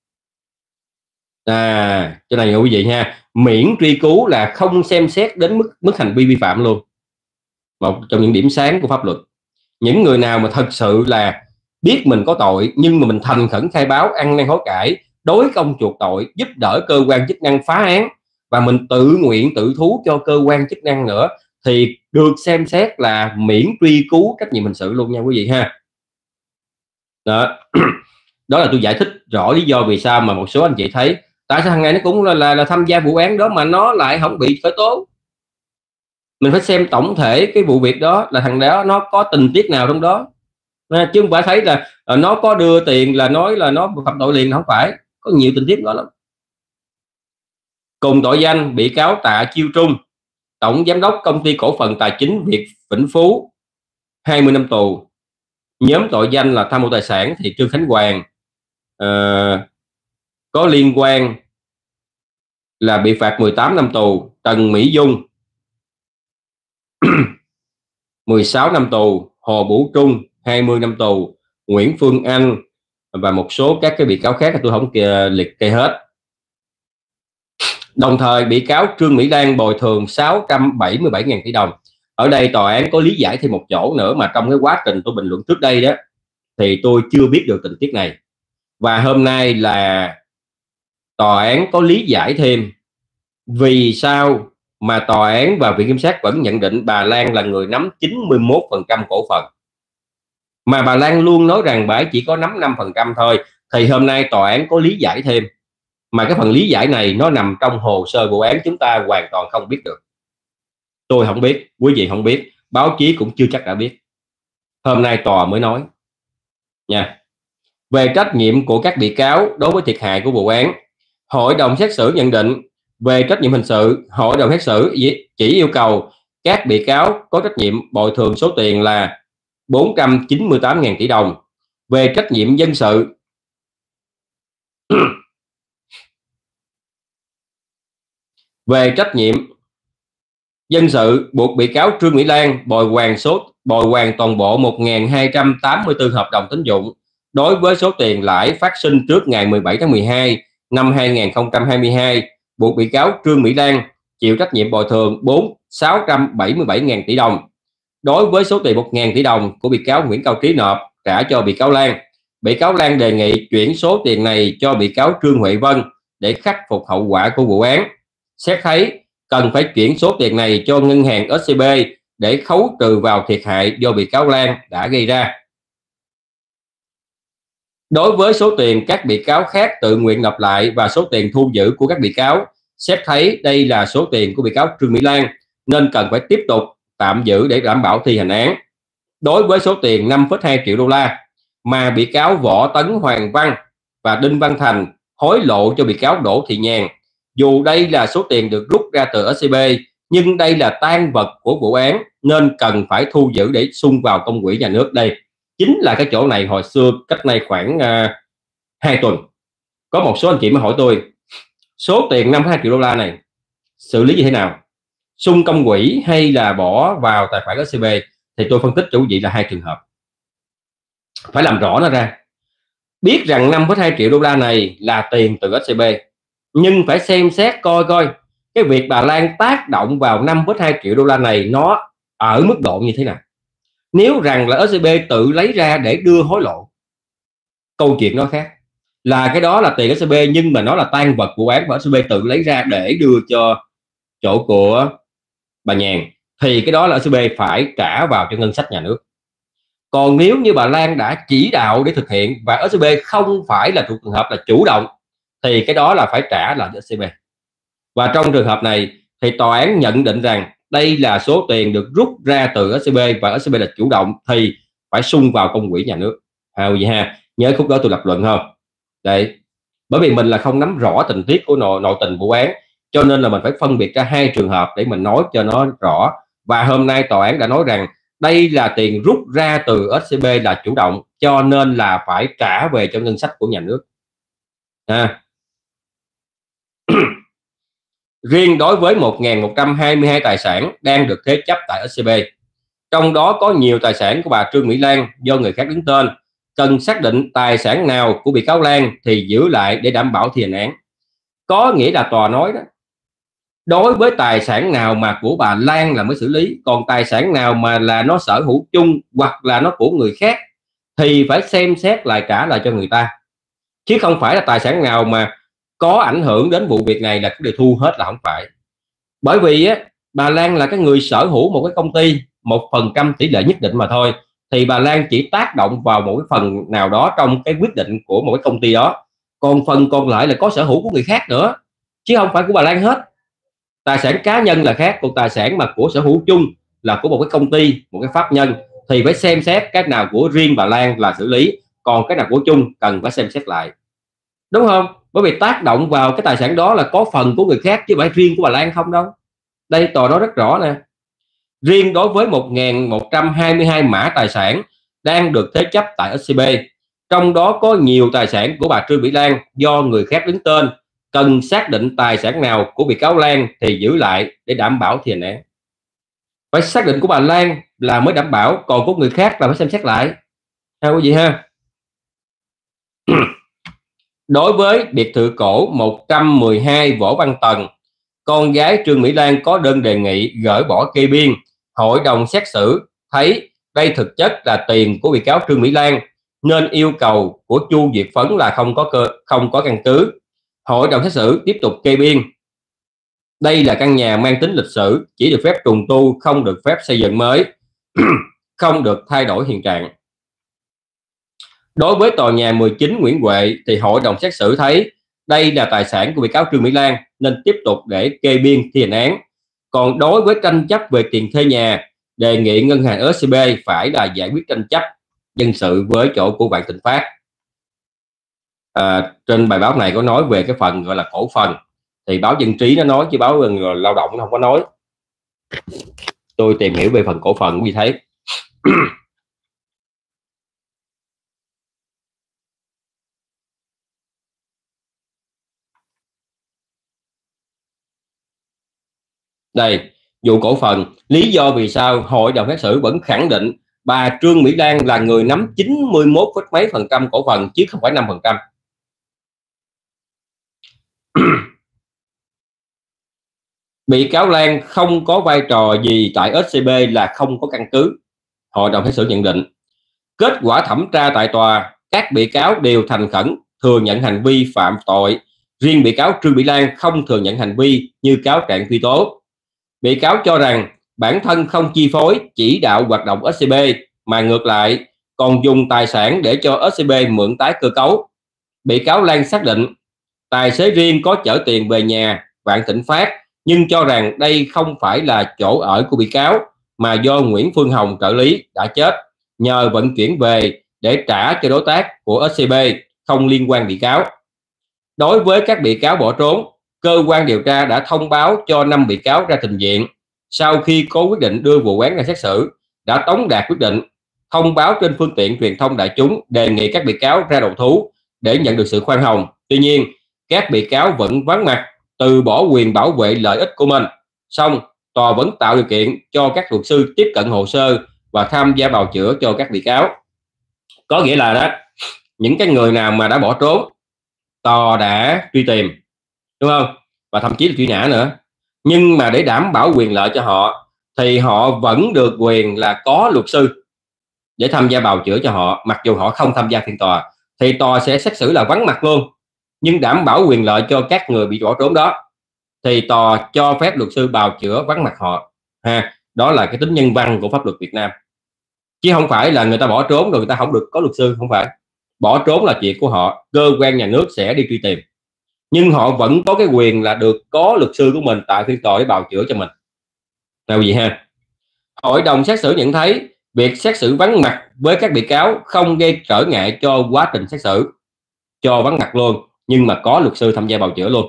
Chỗ này quý vị ha, miễn truy cứu là không xem xét đến mức hành vi vi phạm luôn. Một trong những điểm sáng của pháp luật. Những người nào mà thật sự là biết mình có tội nhưng mà mình thành khẩn khai báo, ăn năn hối cải, đối công chuộc tội, giúp đỡ cơ quan chức năng phá án, và mình tự nguyện tự thú cho cơ quan chức năng nữa, thì được xem xét là miễn truy cứu trách nhiệm hình sự luôn nha quý vị ha. Đó. Đó là tôi giải thích rõ lý do vì sao mà một số anh chị thấy tại sao thằng này nó cũng là tham gia vụ án đó mà nó lại không bị khởi tố. Mình phải xem tổng thể cái vụ việc đó là thằng đó nó có tình tiết nào trong đó, chứ không phải thấy là nó có đưa tiền là nói là nó phạm tội liền, không phải, có nhiều tình tiết đó lắm. Cùng tội danh, bị cáo Tạ Chiêu Trung, tổng giám đốc công ty cổ phần tài chính Việt Vĩnh Phú, 20 năm tù. Nhóm tội danh là tham mô tài sản thì Trương Khánh Hoàng có liên quan là bị phạt 18 năm tù, Trần Mỹ Dung 16 năm tù, Hồ Bửu Trung 20 năm tù, Nguyễn Phương Anh và một số các cái bị cáo khác tôi không liệt kê hết. Đồng thời bị cáo Trương Mỹ Lan bồi thường 677.000 tỷ đồng. Ở đây tòa án có lý giải thêm một chỗ nữa mà trong cái quá trình tôi bình luận trước đây đó thì tôi chưa biết được tình tiết này, và hôm nay là tòa án có lý giải thêm vì sao mà tòa án và viện kiểm sát vẫn nhận định bà Lan là người nắm 91% cổ phần, mà bà Lan luôn nói rằng bà ấy chỉ có nắm 5% thôi. Thì hôm nay tòa án có lý giải thêm, mà cái phần lý giải này nó nằm trong hồ sơ vụ án, chúng ta hoàn toàn không biết được. Tôi không biết, quý vị không biết, báo chí cũng chưa chắc đã biết. Hôm nay tòa mới nói nha. Về trách nhiệm của các bị cáo đối với thiệt hại của vụ án, hội đồng xét xử nhận định về trách nhiệm hình sự, hội đồng xét xử chỉ yêu cầu các bị cáo có trách nhiệm bồi thường số tiền là 498.000 tỷ đồng. Về trách nhiệm dân sự về trách nhiệm dân sự buộc bị cáo Trương Mỹ Lan bồi hoàn toàn bộ 1.284 hợp đồng tín dụng đối với số tiền lãi phát sinh trước ngày 17 tháng 12 năm 2022, buộc bị cáo Trương Mỹ Lan chịu trách nhiệm bồi thường 677.000 tỷ đồng. Đối với số tiền 1.000 tỷ đồng của bị cáo Nguyễn Cao Trí nộp trả cho bị cáo Lan, bị cáo Lan đề nghị chuyển số tiền này cho bị cáo Trương Huệ Vân để khắc phục hậu quả của vụ án. Xét thấy cần phải chuyển số tiền này cho ngân hàng SCB để khấu trừ vào thiệt hại do bị cáo Lan đã gây ra. Đối với số tiền các bị cáo khác tự nguyện nộp lại và số tiền thu giữ của các bị cáo, xét thấy đây là số tiền của bị cáo Trương Mỹ Lan nên cần phải tiếp tục tạm giữ để đảm bảo thi hành án. Đối với số tiền 5,2 triệu đô la mà bị cáo Võ Tấn Hoàng Văn và Đinh Văn Thành hối lộ cho bị cáo Đỗ Thị Nhàn, dù đây là số tiền được rút ra từ SCB nhưng đây là tang vật của vụ án nên cần phải thu giữ để sung vào công quỹ nhà nước. Đây chính là cái chỗ này hồi xưa cách đây khoảng 2 tuần có một số anh chị mới hỏi tôi số tiền 5,2 triệu đô la này xử lý như thế nào, sung công quỹ hay là bỏ vào tài khoản SCB, thì tôi phân tích cho quý vị là hai trường hợp, phải làm rõ nó ra. Biết rằng 5,2 triệu đô la này là tiền từ SCB nhưng phải xem xét coi cái việc bà Lan tác động vào 5,2 triệu đô la này nó ở mức độ như thế nào. Nếu rằng là SCB tự lấy ra để đưa hối lộ, câu chuyện nó khác, là cái đó là tiền SCB nhưng mà nó là tang vật vụ án và SCB tự lấy ra để đưa cho chỗ của bà Nhàn, thì cái đó là SCB phải trả vào cho ngân sách nhà nước. Còn nếu như bà Lan đã chỉ đạo để thực hiện và SCB không phải là thuộc trường hợp là chủ động thì cái đó là phải trả lại cho SCB. Và trong trường hợp này thì tòa án nhận định rằng đây là số tiền được rút ra từ SCB và SCB là chủ động thì phải sung vào công quỹ nhà nước. Vậy ha, nhớ khúc đó tôi lập luận không? Đấy, bởi vì mình là không nắm rõ tình tiết của nội tình vụ án cho nên là mình phải phân biệt ra hai trường hợp để mình nói cho nó rõ. Và hôm nay tòa án đã nói rằng đây là tiền rút ra từ SCB là chủ động cho nên là phải trả về cho ngân sách của nhà nước. Riêng đối với 1.122 tài sản đang được thế chấp tại SCB, trong đó có nhiều tài sản của bà Trương Mỹ Lan do người khác đứng tên, cần xác định tài sản nào của bị cáo Lan thì giữ lại để đảm bảo thi hành án. Có nghĩa là tòa nói đó, đối với tài sản nào mà của bà Lan là mới xử lý, còn tài sản nào mà là nó sở hữu chung hoặc là nó của người khác thì phải xem xét lại trả lại cho người ta. chứ không phải là tài sản nào mà có ảnh hưởng đến vụ việc này là cứ đều thu hết, là không phải. Bởi vì á, bà Lan là cái người sở hữu một cái công ty 1% tỷ lệ nhất định mà thôi, thì bà Lan chỉ tác động vào một cái phần nào đó trong cái quyết định của một cái công ty đó, còn phần còn lại là có sở hữu của người khác nữa, chứ không phải của bà Lan hết. Tài sản cá nhân là khác, còn tài sản mà của sở hữu chung là của một cái công ty, một cái pháp nhân, thì phải xem xét cái nào của riêng bà Lan là xử lý, còn cái nào của chung cần phải xem xét lại, đúng không? Bởi vì tác động vào cái tài sản đó là có phần của người khác chứ không phải riêng của bà Lan không đâu. Đây tòa đó rất rõ nè. Riêng đối với 1.122 mã tài sản đang được thế chấp tại SCB, trong đó có nhiều tài sản của bà Trương Mỹ Lan do người khác đứng tên, cần xác định tài sản nào của bị cáo Lan thì giữ lại để đảm bảo thi hành án. Phải xác định của bà Lan là mới đảm bảo, còn của người khác là phải xem xét lại, ha quý vị ha. Đối với biệt thự cổ 112 Võ Văn Tần, con gái Trương Mỹ Lan có đơn đề nghị gỡ bỏ kê biên. Hội đồng xét xử thấy đây thực chất là tiền của bị cáo Trương Mỹ Lan nên yêu cầu của Chu Việt Phấn là không có căn cứ. Hội đồng xét xử tiếp tục kê biên. Đây là căn nhà mang tính lịch sử, chỉ được phép trùng tu, không được phép xây dựng mới, không được thay đổi hiện trạng. Đối với tòa nhà 19 Nguyễn Huệ thì hội đồng xét xử thấy đây là tài sản của bị cáo Trương Mỹ Lan nên tiếp tục để kê biên thi hành án. Còn đối với tranh chấp về tiền thuê nhà, đề nghị ngân hàng SCB phải là giải quyết tranh chấp dân sự với chỗ của Vạn Thịnh Phát. Trên bài báo này có nói về cái phần gọi là cổ phần, thì báo Dân Trí nó nói chứ báo Lao động nó không có nói. Tôi tìm hiểu về phần cổ phần cũng như thấy. Đây, vụ cổ phần, lý do vì sao hội đồng xét xử vẫn khẳng định bà Trương Mỹ Lan là người nắm 91 mấy % cổ phần chứ không phải 5%. Bị cáo Lan không có vai trò gì tại SCB là không có căn cứ. Hội đồng xét xử nhận định kết quả thẩm tra tại tòa, các bị cáo đều thành khẩn thừa nhận hành vi phạm tội, riêng bị cáo Trương Mỹ Lan không thừa nhận hành vi như cáo trạng truy tố. Bị cáo cho rằng bản thân không chi phối chỉ đạo hoạt động SCB, mà ngược lại còn dùng tài sản để cho SCB mượn tái cơ cấu. Bị cáo Lan xác định tài xế riêng có chở tiền về nhà Vạn Thịnh Phát, nhưng cho rằng đây không phải là chỗ ở của bị cáo mà do Nguyễn Phương Hồng trợ lý đã chết nhờ vận chuyển về để trả cho đối tác của SCB, không liên quan bị cáo. Đối với các bị cáo bỏ trốn, cơ quan điều tra đã thông báo cho 5 bị cáo ra trình diện. Sau khi có quyết định đưa vụ án ra xét xử, đã tống đạt quyết định, thông báo trên phương tiện truyền thông đại chúng đề nghị các bị cáo ra đầu thú để nhận được sự khoan hồng. Tuy nhiên, các bị cáo vẫn vắng mặt, từ bỏ quyền bảo vệ lợi ích của mình. Song tòa vẫn tạo điều kiện cho các luật sư tiếp cận hồ sơ và tham gia bào chữa cho các bị cáo. Có nghĩa là đó, những cái người nào mà đã bỏ trốn, tòa đã truy tìm, đúng không, và thậm chí là truy nã nữa, nhưng mà để đảm bảo quyền lợi cho họ thì họ vẫn được quyền là có luật sư để tham gia bào chữa cho họ, mặc dù họ không tham gia phiên tòa, thì tòa sẽ xét xử là vắng mặt luôn, nhưng đảm bảo quyền lợi cho các người bị bỏ trốn đó thì tòa cho phép luật sư bào chữa vắng mặt họ ha. Đó là cái tính nhân văn của pháp luật Việt Nam, chứ không phải là người ta bỏ trốn rồi người ta không được có luật sư. Không phải, bỏ trốn là chuyện của họ, cơ quan nhà nước sẽ đi truy tìm, nhưng họ vẫn có cái quyền là được có luật sư của mình tại phiên tòa để bào chữa cho mình. Nào gì ha. Hội đồng xét xử nhận thấy việc xét xử vắng mặt với các bị cáo không gây trở ngại cho quá trình xét xử, cho vắng mặt luôn nhưng mà có luật sư tham gia bào chữa luôn.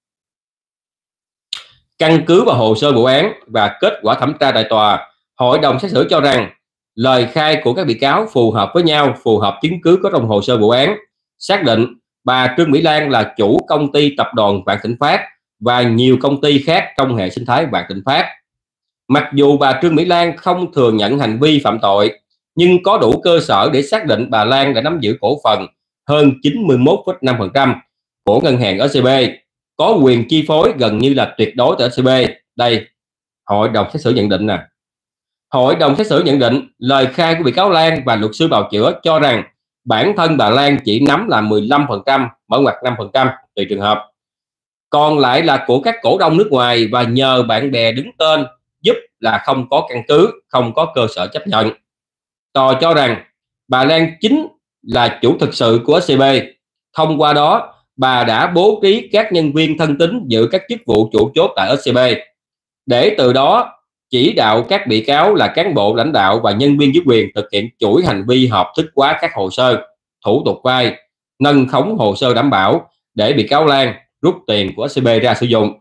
Căn cứ vào hồ sơ vụ án và kết quả thẩm tra tại tòa, hội đồng xét xử cho rằng lời khai của các bị cáo phù hợp với nhau, phù hợp chứng cứ có trong hồ sơ vụ án, xác định bà Trương Mỹ Lan là chủ công ty tập đoàn Vạn Thịnh Phát và nhiều công ty khác trong hệ sinh thái Vạn Thịnh Phát. Mặc dù bà Trương Mỹ Lan không thừa nhận hành vi phạm tội, nhưng có đủ cơ sở để xác định bà Lan đã nắm giữ cổ phần hơn 91,5% của ngân hàng SCB, có quyền chi phối gần như là tuyệt đối tại SCB. Đây, hội đồng xét xử nhận định nè. Hội đồng xét xử nhận định lời khai của bị cáo Lan và luật sư bào chữa cho rằng bản thân bà Lan chỉ nắm là 15%, mở ngoặt 5% tùy trường hợp, còn lại là của các cổ đông nước ngoài và nhờ bạn bè đứng tên giúp là không có căn cứ, không có cơ sở chấp nhận. Tòa cho rằng bà Lan chính là chủ thực sự của SCB. Thông qua đó, bà đã bố trí các nhân viên thân tín giữ các chức vụ chủ chốt tại SCB, để từ đó chỉ đạo các bị cáo là cán bộ lãnh đạo và nhân viên dưới quyền thực hiện chuỗi hành vi hợp thức hóa các hồ sơ, thủ tục vay, nâng khống hồ sơ đảm bảo để bị cáo Lan rút tiền của SCB ra sử dụng.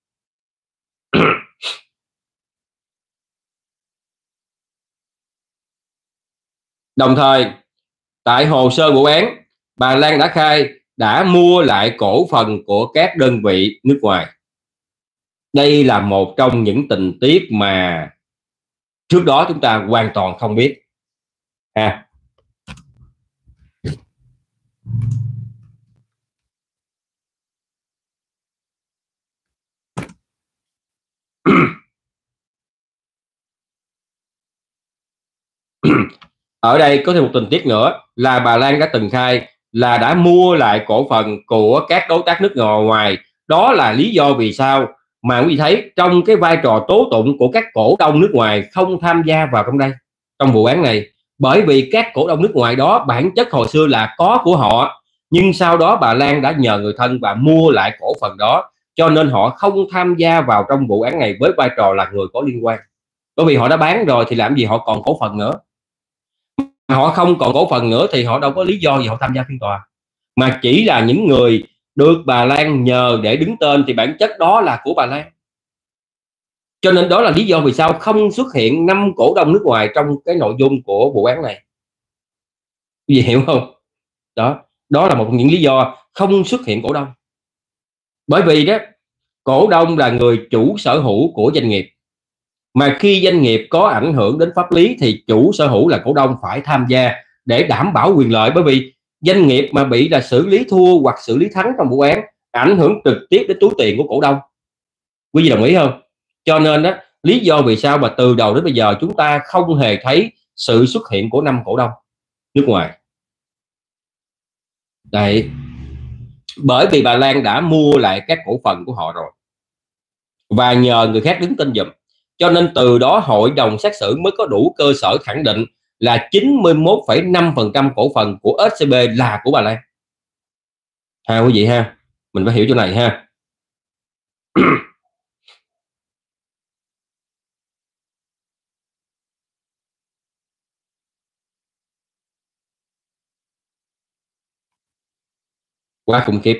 Đồng thời, tại hồ sơ vụ án, bà Lan đã khai đã mua lại cổ phần của các đơn vị nước ngoài. Đây là một trong những tình tiết mà trước đó chúng ta hoàn toàn không biết. Ở đây có thêm một tình tiết nữa là bà Lan đã từng khai là đã mua lại cổ phần của các đối tác nước ngoài. Đó là lý do vì sao mà quý vị thấy trong cái vai trò tố tụng của các cổ đông nước ngoài không tham gia vào trong vụ án này, bởi vì các cổ đông nước ngoài đó bản chất hồi xưa là có của họ, nhưng sau đó bà Lan đã nhờ người thân và mua lại cổ phần đó, cho nên họ không tham gia vào trong vụ án này với vai trò là người có liên quan. Bởi vì họ đã bán rồi thì làm gì họ còn cổ phần nữa, họ không còn cổ phần nữa thì họ đâu có lý do gì họ tham gia phiên tòa, mà chỉ là những người được bà Lan nhờ để đứng tên thì bản chất đó là của bà Lan. Cho nên đó là lý do vì sao không xuất hiện 5 cổ đông nước ngoài trong cái nội dung của vụ án này. Quý vị hiểu không? Đó là một trong những lý do không xuất hiện cổ đông. Bởi vì đó, cổ đông là người chủ sở hữu của doanh nghiệp, mà khi doanh nghiệp có ảnh hưởng đến pháp lý thì chủ sở hữu là cổ đông phải tham gia để đảm bảo quyền lợi. Bởi vì doanh nghiệp mà bị là xử lý thua hoặc xử lý thắng trong vụ án ảnh hưởng trực tiếp đến túi tiền của cổ đông. Quý vị đồng ý không? Cho nên đó, lý do vì sao mà từ đầu đến bây giờ chúng ta không hề thấy sự xuất hiện của 5 cổ đông nước ngoài. Đấy, bởi vì bà Lan đã mua lại các cổ phần của họ rồi và nhờ người khác đứng tên giùm, cho nên từ đó hội đồng xét xử mới có đủ cơ sở khẳng định là 91,5% cổ phần của SCB là của bà Lan. Quý vị ha, mình phải hiểu chỗ này ha. Quá khủng khiếp.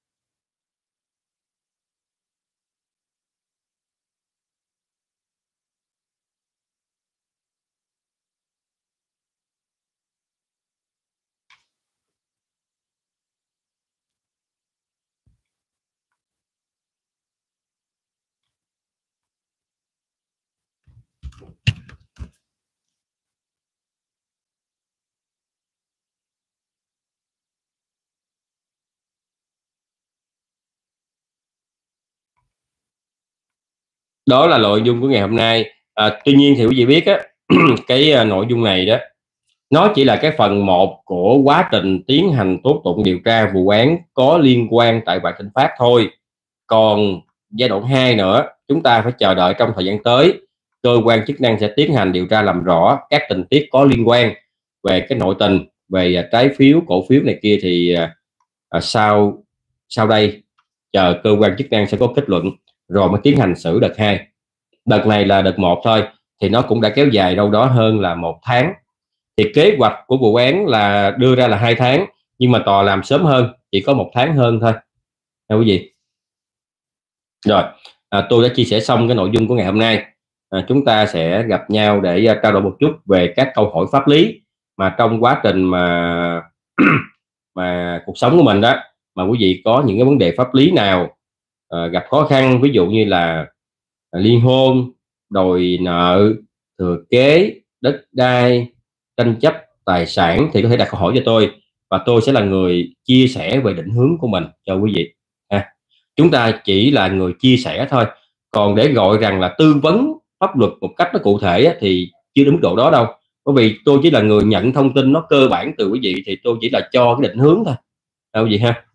Đó là nội dung của ngày hôm nay. Tuy nhiên thì quý vị biết á, cái nội dung này đó, nó chỉ là cái phần 1 của quá trình tiến hành tố tụng điều tra vụ án có liên quan tại Vạn Thịnh Phát thôi. Còn giai đoạn 2 nữa, chúng ta phải chờ đợi trong thời gian tới, cơ quan chức năng sẽ tiến hành điều tra làm rõ các tình tiết có liên quan về cái nội tình, về trái phiếu, cổ phiếu này kia thì sau đây chờ cơ quan chức năng sẽ có kết luận rồi mới tiến hành xử đợt 2. Đợt này là đợt 1 thôi thì nó cũng đã kéo dài đâu đó hơn là 1 tháng. Thì kế hoạch của vụ án là đưa ra là 2 tháng, nhưng mà tòa làm sớm hơn, chỉ có 1 tháng hơn thôi nha quý vị. Rồi, tôi đã chia sẻ xong cái nội dung của ngày hôm nay. Chúng ta sẽ gặp nhau để trao đổi một chút về các câu hỏi pháp lý mà trong quá trình mà cuộc sống của mình đó, mà quý vị có những cái vấn đề pháp lý nào gặp khó khăn, ví dụ như là ly hôn, đòi nợ, thừa kế, đất đai, tranh chấp tài sản thì có thể đặt câu hỏi cho tôi và tôi sẽ là người chia sẻ về định hướng của mình cho quý vị. Chúng ta chỉ là người chia sẻ thôi, còn để gọi rằng là tư vấn pháp luật một cách nó cụ thể thì chưa đến mức độ đó đâu, Bởi vì tôi chỉ là người nhận thông tin nó cơ bản từ quý vị, thì tôi chỉ là cho cái định hướng thôi, đâu gì ha.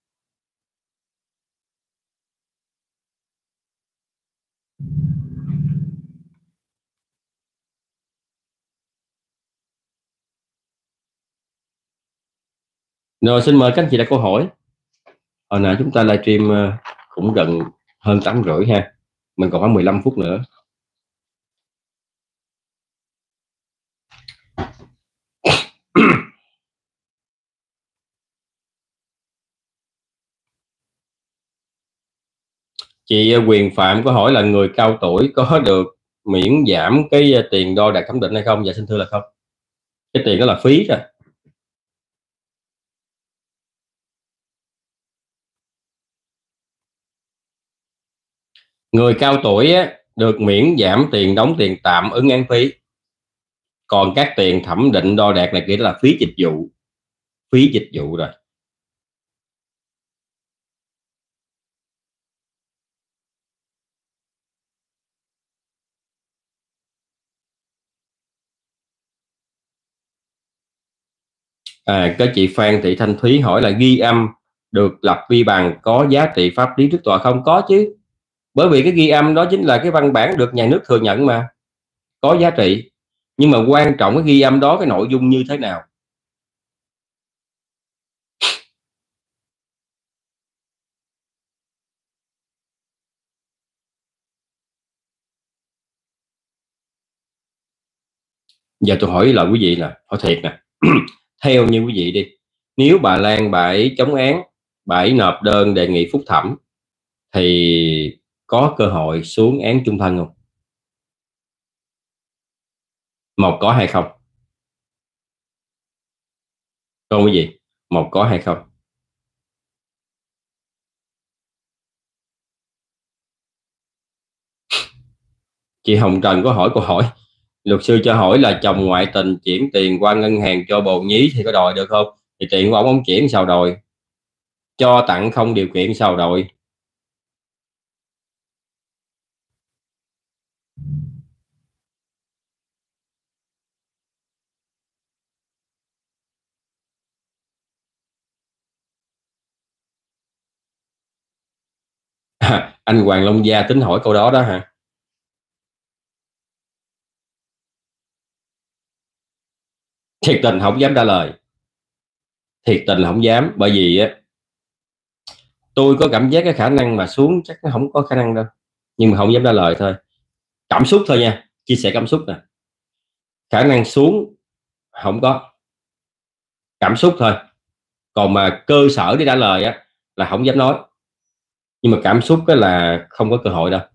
Rồi xin mời các anh chị đặt câu hỏi. Hồi nãy chúng ta livestream cũng gần hơn 8h30 ha, mình còn khoảng 15 phút nữa. Chị Quyền Phạm có hỏi là người cao tuổi có được miễn giảm cái tiền đo đạc thẩm định hay không? Dạ xin thưa là không, cái tiền đó là phí rồi. Người cao tuổi á, được miễn giảm tiền đóng tiền tạm ứng án phí, còn các tiền thẩm định đo đạc này kia là phí dịch vụ, phí dịch vụ rồi. Có chị Phan Thị Thanh Thúy hỏi là ghi âm được lập vi bằng có giá trị pháp lý trước tòa không? Có chứ, bởi vì cái ghi âm đó chính là cái văn bản được nhà nước thừa nhận mà, có giá trị. Nhưng mà quan trọng cái ghi âm đó cái nội dung như thế nào. Giờ tôi hỏi là quý vị nè, hỏi thiệt nè, theo như quý vị đi, nếu bà Lan bà ấy chống án, bà ấy nộp đơn đề nghị phúc thẩm thì có cơ hội xuống án chung thân không? Một có hay không? Còn quý vị, một có hay không? Chị Hồng Trần có hỏi câu hỏi, luật sư cho hỏi là chồng ngoại tình chuyển tiền qua ngân hàng cho bồ nhí thì có đòi được không? Thì tiền của ông chuyển sao đòi? Cho tặng không điều kiện sao đòi? Anh Hoàng Long Gia tính hỏi câu đó đó hả? Thiệt tình không dám trả lời, thiệt tình là không dám, bởi vì á tôi có cảm giác cái khả năng mà xuống chắc nó không có khả năng đâu, nhưng mà không dám trả lời thôi. Cảm xúc thôi nha, chia sẻ cảm xúc nè, khả năng xuống không có, cảm xúc thôi. Còn mà cơ sở để trả lời á là không dám nói, nhưng mà cảm xúc á là không có cơ hội đâu.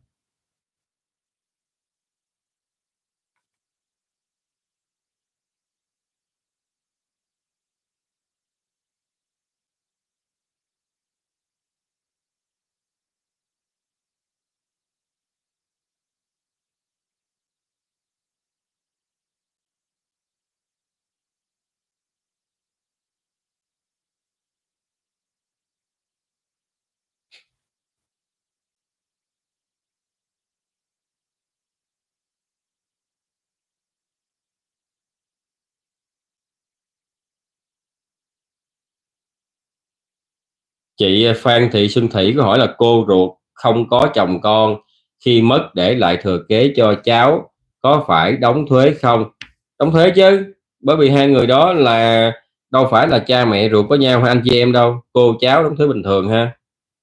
Chị Phan Thị Xuân Thủy có hỏi là cô ruột không có chồng con, khi mất để lại thừa kế cho cháu có phải đóng thuế không? Đóng thuế chứ, bởi vì hai người đó là đâu phải là cha mẹ ruột có nhau hay anh chị em đâu, cô cháu đóng thuế bình thường ha.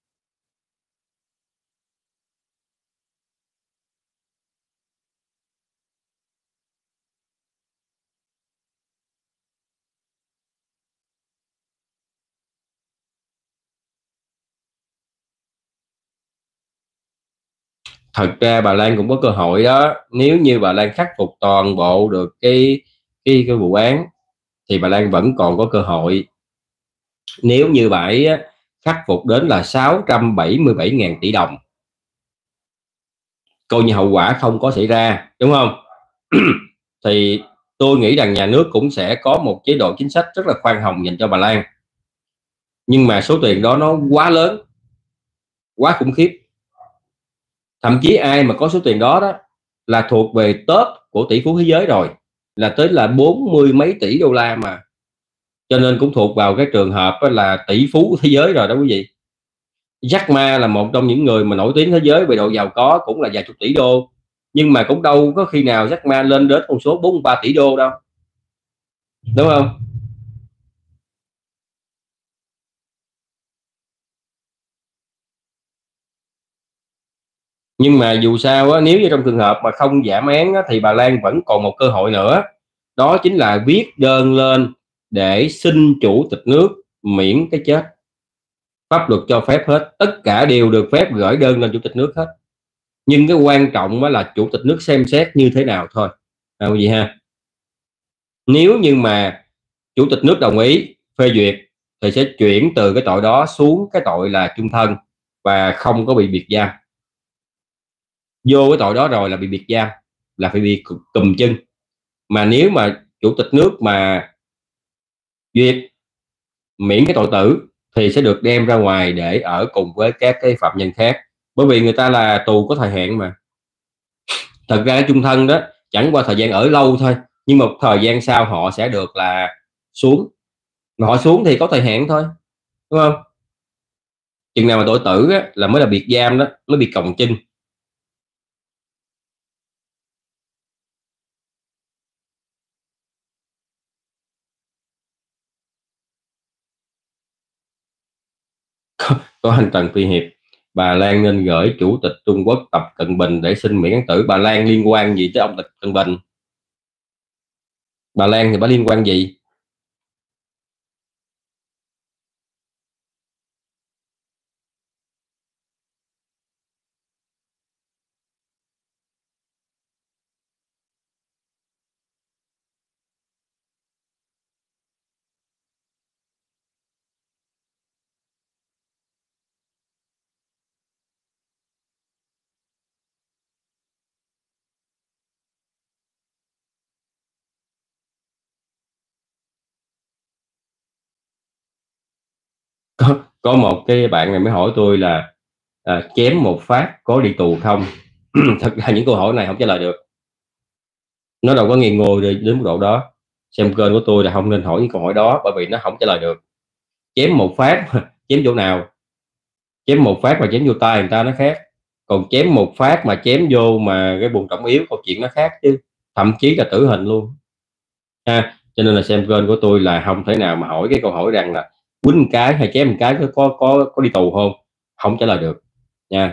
Thật ra bà Lan cũng có cơ hội đó, nếu như bà Lan khắc phục toàn bộ được cái vụ án thì bà Lan vẫn còn có cơ hội. Nếu như bà ấy khắc phục đến là 677.000 tỷ đồng, coi như hậu quả không có xảy ra, đúng không? Thì tôi nghĩ rằng nhà nước cũng sẽ có một chế độ chính sách rất là khoan hồng dành cho bà Lan, nhưng mà số tiền đó nó quá lớn, quá khủng khiếp. Thậm chí ai mà có số tiền đó đó là thuộc về top của tỷ phú thế giới rồi, là tới là 40 mấy tỷ đô la mà, cho nên cũng thuộc vào cái trường hợp là tỷ phú thế giới rồi đó quý vị. Jack Ma là một trong những người mà nổi tiếng thế giới về độ giàu có, cũng là vài chục tỷ đô, nhưng mà cũng đâu có khi nào Jack Ma lên đến con số 43 tỷ đô đâu, đúng không? Nhưng mà dù sao á, nếu như trong trường hợp mà không giảm án á, thì bà Lan vẫn còn một cơ hội nữa, đó chính là viết đơn lên để xin chủ tịch nước miễn cái chết. Pháp luật cho phép hết, tất cả đều được phép gửi đơn lên chủ tịch nước hết, nhưng cái quan trọng á là chủ tịch nước xem xét như thế nào thôi, gì ha. Nếu như mà chủ tịch nước đồng ý phê duyệt thì sẽ chuyển từ cái tội đó xuống cái tội là chung thân và không có bị biệt giam. Vô cái tội đó rồi là bị biệt giam, là phải bị cùm chân. Mà nếu mà chủ tịch nước mà duyệt miễn cái tội tử thì sẽ được đem ra ngoài để ở cùng với các cái phạm nhân khác, bởi vì người ta là tù có thời hạn mà. Thật ra chung thân đó chẳng qua thời gian ở lâu thôi, nhưng một thời gian sau họ sẽ được là xuống, mà họ xuống thì có thời hạn thôi, đúng không? Chừng nào mà tội tử á, là mới là biệt giam đó, mới bị còng chân. Có anh Trần Phi Hiệp, bà Lan nên gửi chủ tịch Trung Quốc Tập Cận Bình để xin miễn án tử. Bà Lan liên quan gì tới ông Tập Cận Bình? Bà Lan thì bà liên quan gì? Có một cái bạn này mới hỏi tôi là chém một phát có đi tù không? Thật ra những câu hỏi này không trả lời được, nó đâu có nghi ngô đến mức độ đó. Xem kênh của tôi là không nên hỏi những câu hỏi đó, bởi vì nó không trả lời được. Chém một phát chém chỗ nào? Chém một phát mà chém vô tay người ta nó khác, còn chém một phát mà chém vô mà cái vùng trọng yếu câu chuyện nó khác chứ, thậm chí là tử hình luôn ha. Cho nên là xem kênh của tôi là không thể nào mà hỏi cái câu hỏi rằng là quýnh một cái hay chém một cái có đi tù không, không trả lời được nha.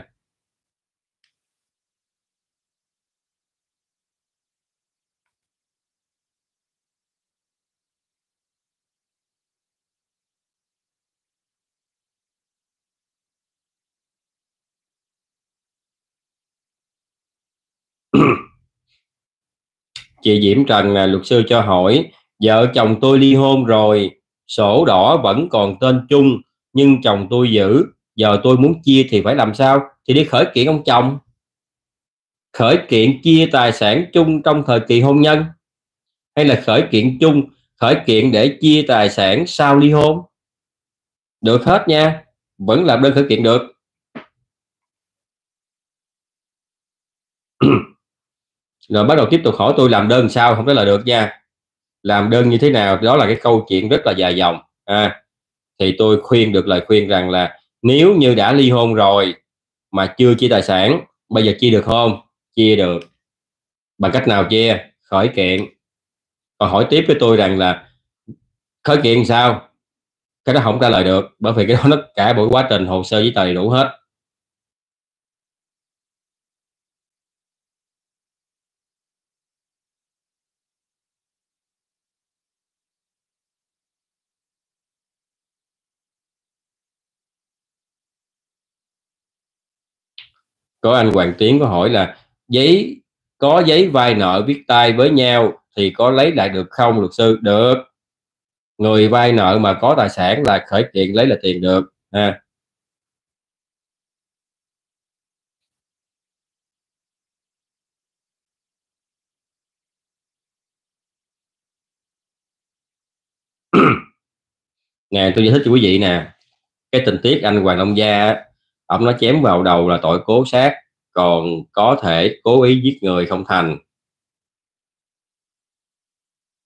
Chị Diễm Trần là luật sư cho hỏi, vợ chồng tôi ly hôn rồi, sổ đỏ vẫn còn tên chung nhưng chồng tôi giữ, giờ tôi muốn chia thì phải làm sao? Thì đi khởi kiện ông chồng, khởi kiện chia tài sản chung trong thời kỳ hôn nhân, hay là khởi kiện chung, khởi kiện để chia tài sản sau ly hôn, được hết nha, vẫn làm đơn khởi kiện được. Rồi bắt đầu tiếp tục hỏi tôi làm đơn sao, không trả lời được nha. Làm đơn như thế nào đó là cái câu chuyện rất là dài dòng thì tôi khuyên được lời khuyên rằng là nếu như đã ly hôn rồi mà chưa chia tài sản, bây giờ chia được không? Chia được. Bằng cách nào chia? Khởi kiện. Còn hỏi tiếp với tôi rằng là khởi kiện sao, cái đó không trả lời được, bởi vì cái đó nó cả buổi quá trình hồ sơ giấy tờ đầy đủ hết. Có anh Hoàng Tiến có hỏi là giấy có giấy vay nợ viết tay với nhau thì có lấy lại được không luật sư? Được, người vay nợ mà có tài sản là khởi kiện lấy là tiền được ha. Nè tôi giải thích cho quý vị nè, cái tình tiết anh Hoàng Long Gia ông nó chém vào đầu là tội cố sát, còn có thể cố ý giết người không thành.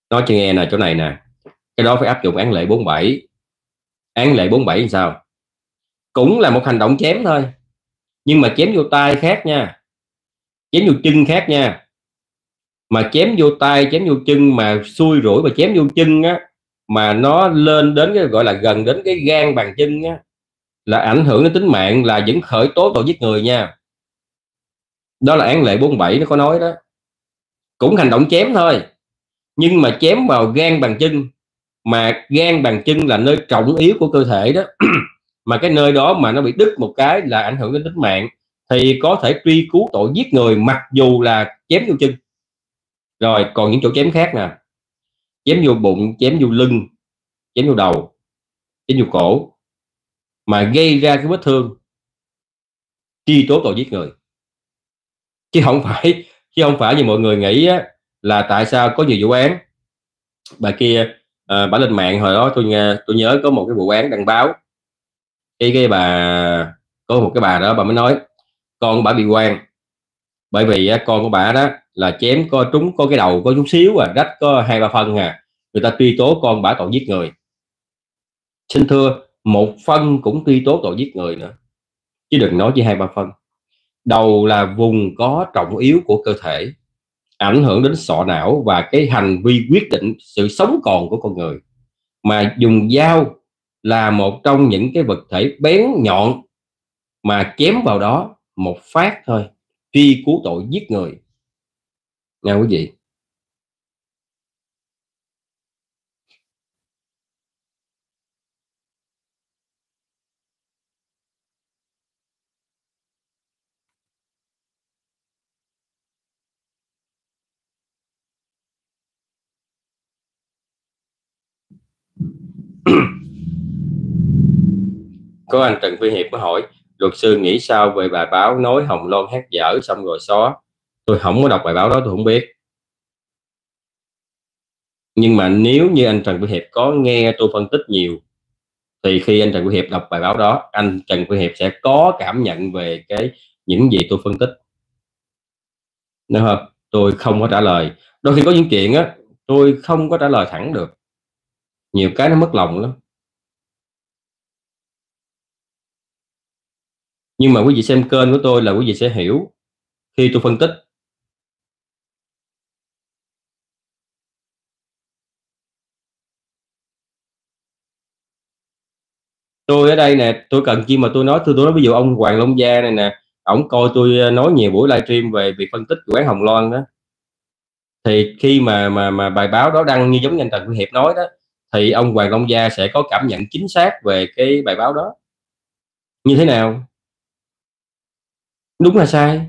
nói cho nghe nè, chỗ này nè, cái đó phải áp dụng án lệ 47. Án lệ 47 làm sao? Cũng là một hành động chém thôi, nhưng mà chém vô tay khác nha, chém vô chân khác nha. Mà chém vô tay, chém vô chân mà xui rủi mà chém vô chân á, mà nó lên đến cái gọi là gần đến cái gan bàn chân á, là ảnh hưởng đến tính mạng, là vẫn khởi tố tội giết người nha. Đó là án lệ 47 nó có nói đó. Cũng hành động chém thôi, nhưng mà chém vào gan bàn chân, mà gan bàn chân là nơi trọng yếu của cơ thể đó. Mà cái nơi đó mà nó bị đứt một cái là ảnh hưởng đến tính mạng, thì có thể truy cứu tội giết người mặc dù là chém vô chân. Rồi còn những chỗ chém khác nè, chém vô bụng, chém vô lưng, chém vô đầu, chém vô cổ, mà gây ra cái vết thương, truy tố tội giết người. Chứ không phải như mọi người nghĩ á, là tại sao có nhiều vụ án. Bà kia bà lên mạng hồi đó tôi nhớ có một cái vụ án đăng báo, cái bà, có một cái bà đó bà mới nói con bà bị oan, bởi vì con của bà đó là chém có trúng, có cái đầu có chút xíu rách có 2-3 phân người ta truy tố con bà tội giết người. Xin thưa, 1 phân cũng truy tố tội giết người nữa, chứ đừng nói chỉ 2-3 phân. Đầu là vùng có trọng yếu của cơ thể, ảnh hưởng đến sọ não và cái hành vi quyết định sự sống còn của con người. Mà dùng dao là một trong những cái vật thể bén nhọn, mà chém vào đó một phát thôi, truy cứu tội giết người nha quý vị. Có anh Trần Phi Hiệp có hỏi luật sư nghĩ sao về bài báo nói Hồng Loan hát dở xong rồi xóa. Tôi không có đọc bài báo đó, tôi không biết. Nhưng mà nếu như anh Trần Phi Hiệp có nghe tôi phân tích nhiều, thì khi anh Trần Phi Hiệp đọc bài báo đó, anh Trần Phi Hiệp sẽ có cảm nhận về những gì tôi phân tích. Đúng không? Tôi không có trả lời. Đôi khi có những chuyện á, tôi không có trả lời thẳng được. Nhiều cái nó mất lòng lắm. Nhưng mà quý vị xem kênh của tôi là quý vị sẽ hiểu khi tôi phân tích. Tôi ở đây nè, tôi cần chi mà tôi nói ví dụ ông Hoàng Long Gia này nè, ổng coi tôi nói nhiều buổi livestream về việc phân tích vụ án Hồng Loan đó, thì khi mà bài báo đó đăng như giống như anh Trần Phi Hiệp nói đó, thì ông Hoàng Long Gia sẽ có cảm nhận chính xác về cái bài báo đó như thế nào, đúng là sai.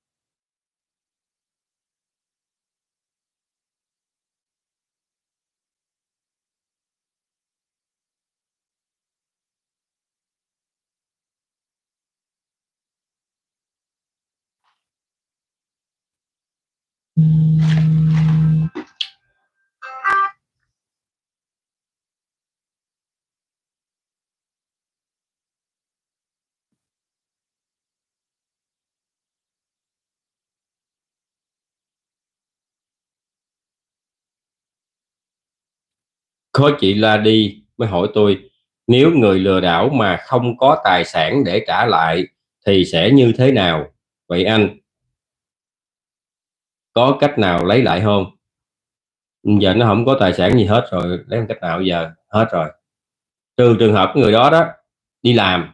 Có chị La Đi mới hỏi tôi, nếu người lừa đảo mà không có tài sản để trả lại thì sẽ như thế nào? Vậy anh có cách nào lấy lại không? Giờ nó không có tài sản gì hết rồi, lấy cách nào giờ? Hết rồi. Trừ trường hợp người đó đó đi làm,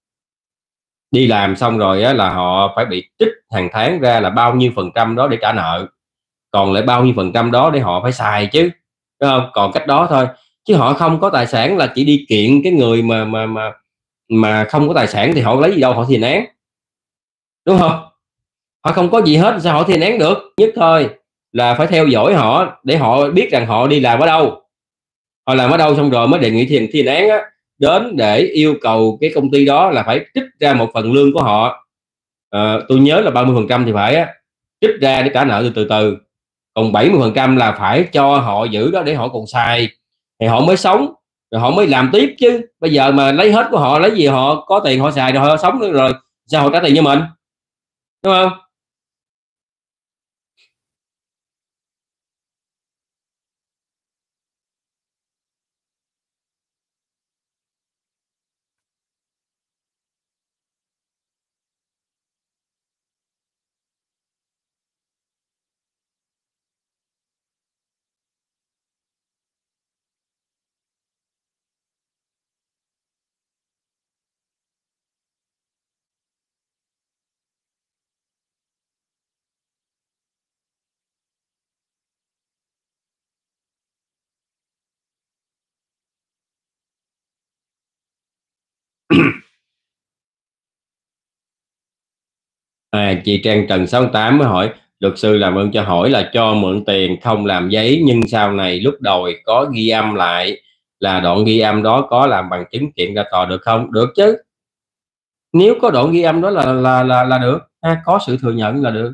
xong rồi á, là họ phải bị trích hàng tháng ra là bao nhiêu phần trăm đó để trả nợ, còn lại bao nhiêu phần trăm đó để họ phải xài chứ, đúng không? Còn cách đó thôi, chứ họ không có tài sản là chỉ đi kiện cái người mà không có tài sản thì họ lấy gì đâu họ thi hành án, đúng không? Họ không có gì hết sao họ thi hành án được? Nhất thôi là phải theo dõi họ để họ biết rằng họ đi làm ở đâu, họ làm ở đâu, xong rồi mới đề nghị thi hành án á, đến để yêu cầu cái công ty đó là phải trích ra một phần lương của họ. Tôi nhớ là 30% thì phải á, trích ra để trả nợ từ từ, còn 70% là phải cho họ giữ đó để họ còn xài thì họ mới sống, rồi họ mới làm tiếp. Chứ bây giờ mà lấy hết của họ, lấy gì họ có tiền họ xài rồi họ sống nữa, rồi sao họ trả tiền cho mình, đúng không? Chị Trang Trần 68 mới hỏi luật sư làm ơn cho hỏi là cho mượn tiền không làm giấy nhưng sau này lúc đòi có ghi âm lại, là đoạn ghi âm đó có làm bằng chứng kiện ra tòa được không? Được chứ, nếu có đoạn ghi âm đó là được ha, có sự thừa nhận là được.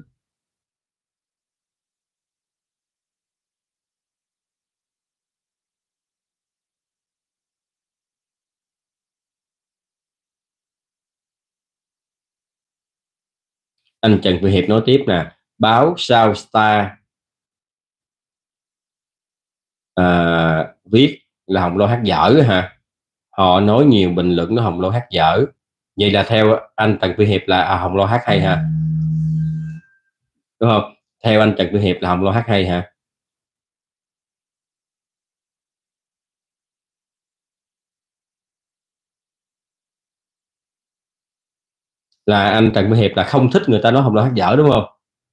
Anh Trần Việt Hiệp nói tiếp nè, báo Sao Star viết là Hồng Loan hát dở hả? Họ nói nhiều bình luận nó Hồng Loan hát dở, vậy là theo anh Trần Việt Hiệp là Hồng Loan hát hay hả, đúng không? Theo anh Trần Việt Hiệp là Hồng Loan hát hay hả? Là anh Trần Việt Hiệp là không thích người ta nói Hồng Loan hát dở đúng không?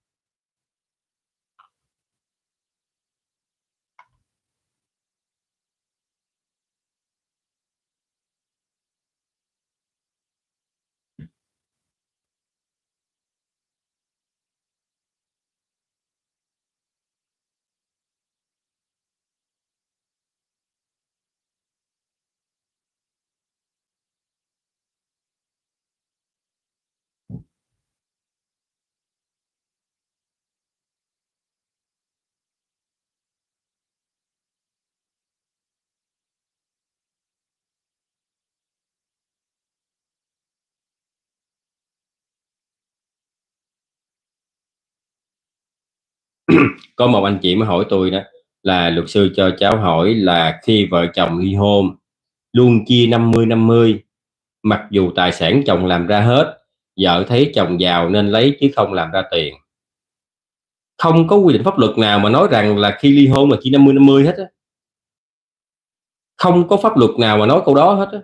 Có một anh chị mới hỏi tôi đó, là luật sư cho cháu hỏi là khi vợ chồng ly hôn luôn chia 50-50, mặc dù tài sản chồng làm ra hết, vợ thấy chồng giàu nên lấy chứ không làm ra tiền. Không có quy định pháp luật nào mà nói rằng là khi ly hôn là chia 50-50 hết á, không có pháp luật nào mà nói câu đó hết á.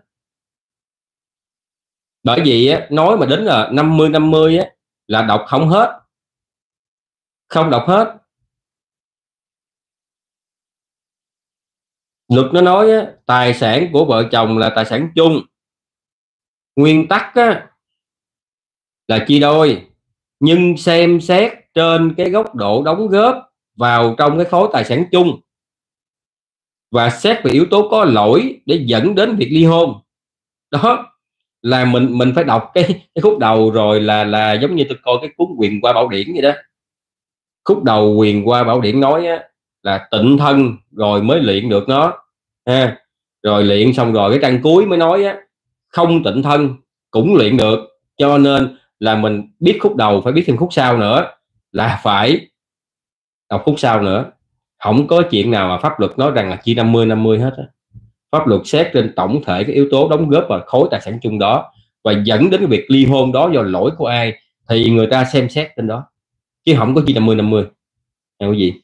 Bởi vì á, nói mà đến là 50-50 á là đọc không hết, không đọc hết. Luật nó nói á, tài sản của vợ chồng là tài sản chung, nguyên tắc á, là chia đôi, nhưng xem xét trên cái góc độ đóng góp vào trong cái khối tài sản chung, và xét về yếu tố có lỗi để dẫn đến việc ly hôn. Đó là mình phải đọc cái khúc đầu rồi, là giống như tôi coi cái cuốn Quyền Qua Bảo Điển vậy đó. Khúc đầu Quyền Qua Bảo Điển nói á, là tịnh thân rồi mới luyện được nó ha, rồi luyện xong rồi cái trang cuối mới nói á, không tịnh thân cũng luyện được. Cho nên là mình biết khúc đầu phải biết thêm khúc sau nữa, là phải đọc khúc sau nữa. Không có chuyện nào mà pháp luật nói rằng là chia 50-50 hết á. Pháp luật xét trên tổng thể các yếu tố đóng góp vào khối tài sản chung đó, và dẫn đến cái việc ly hôn đó do lỗi của ai thì người ta xem xét trên đó, chứ không có chia 50-50. Nghe cái gì?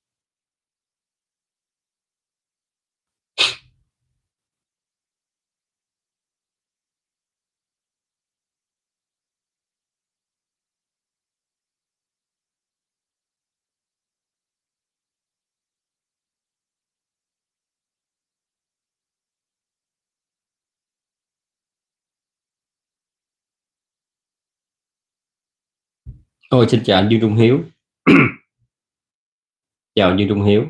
Thôi xin chào anh Dương Trung Hiếu. Chào anh Dương Trung Hiếu.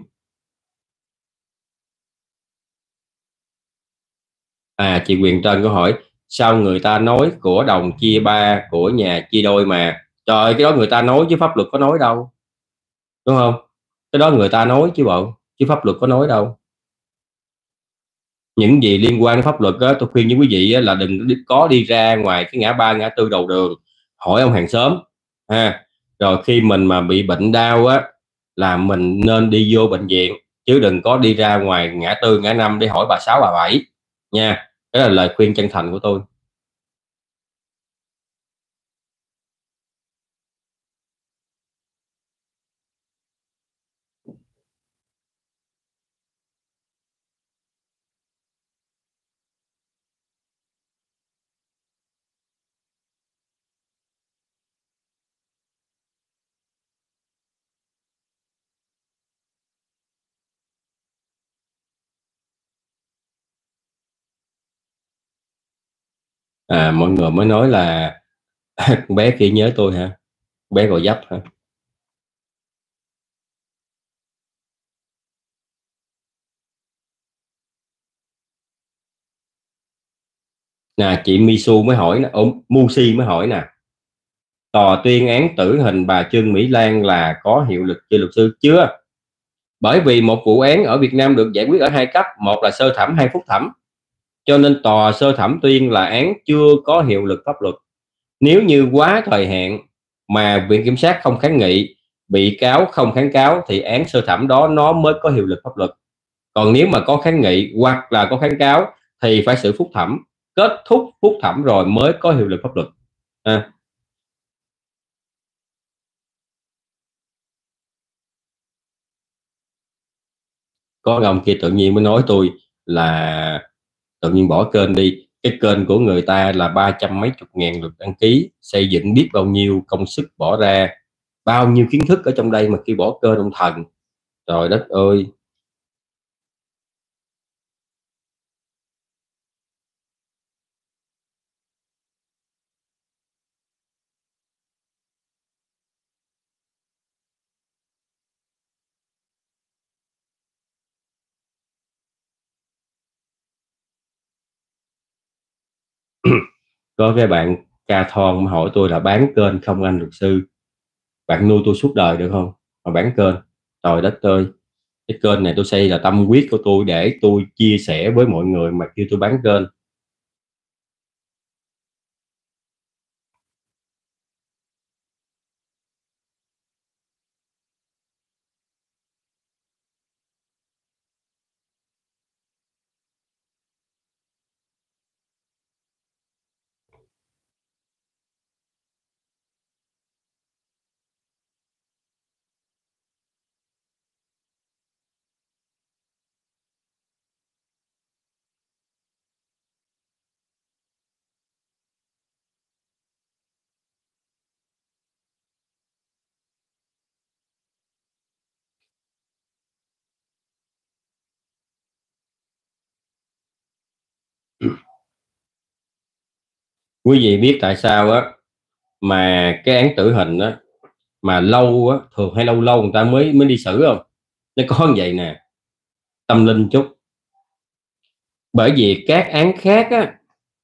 Chị Quyền Trân có hỏi sao người ta nói của đồng chia ba, của nhà chia đôi mà. Trời ơi, cái đó người ta nói chứ pháp luật có nói đâu, đúng không? Cái đó người ta nói chứ bộ, chứ pháp luật có nói đâu. Những gì liên quan đến pháp luật á, tôi khuyên với quý vị á, là đừng có đi ra ngoài cái ngã ba ngã tư đầu đường hỏi ông hàng xóm ha. Rồi khi mình mà bị bệnh đau á, là mình nên đi vô bệnh viện, chứ đừng có đi ra ngoài ngã tư ngã năm để hỏi bà sáu bà bảy nha. Đó là lời khuyên chân thành của tôi. Mọi người mới nói là Con bé kia nhớ tôi hả? Con bé Gò Vấp hả? Nè chị Misu mới hỏi nè, Musi mới hỏi nè, tòa tuyên án tử hình bà Trương Mỹ Lan là có hiệu lực chưa luật sư? Chưa. Bởi vì một vụ án ở Việt Nam được giải quyết ở hai cấp, một là sơ thẩm, hai phúc thẩm, cho nên tòa sơ thẩm tuyên là án chưa có hiệu lực pháp luật. Nếu như quá thời hạn mà viện kiểm sát không kháng nghị, bị cáo không kháng cáo, thì án sơ thẩm đó nó mới có hiệu lực pháp luật. Còn nếu mà có kháng nghị hoặc là có kháng cáo thì phải xử phúc thẩm, kết thúc phúc thẩm rồi mới có hiệu lực pháp luật. À, có ông kia tự nhiên mới nói tôi là tự nhiên bỏ kênh đi, cái kênh của người ta là 300 mấy chục ngàn lượt đăng ký, xây dựng biết bao nhiêu công sức bỏ ra, bao nhiêu kiến thức ở trong đây mà khi bỏ kênh ông thần, trời đất ơi. Có cái bạn ca thon hỏi tôi là bán kênh không anh luật sư, bạn nuôi tôi suốt đời được không mà bán kênh? Trời đất ơi, cái kênh này tôi xây là tâm huyết của tôi để tôi chia sẻ với mọi người mà kêu tôi bán kênh. Quý vị biết tại sao á mà cái án tử hình á mà lâu á, thường hay lâu lâu người ta mới mới đi xử không? Nó có như vậy nè, tâm linh chút. Bởi vì các án khác á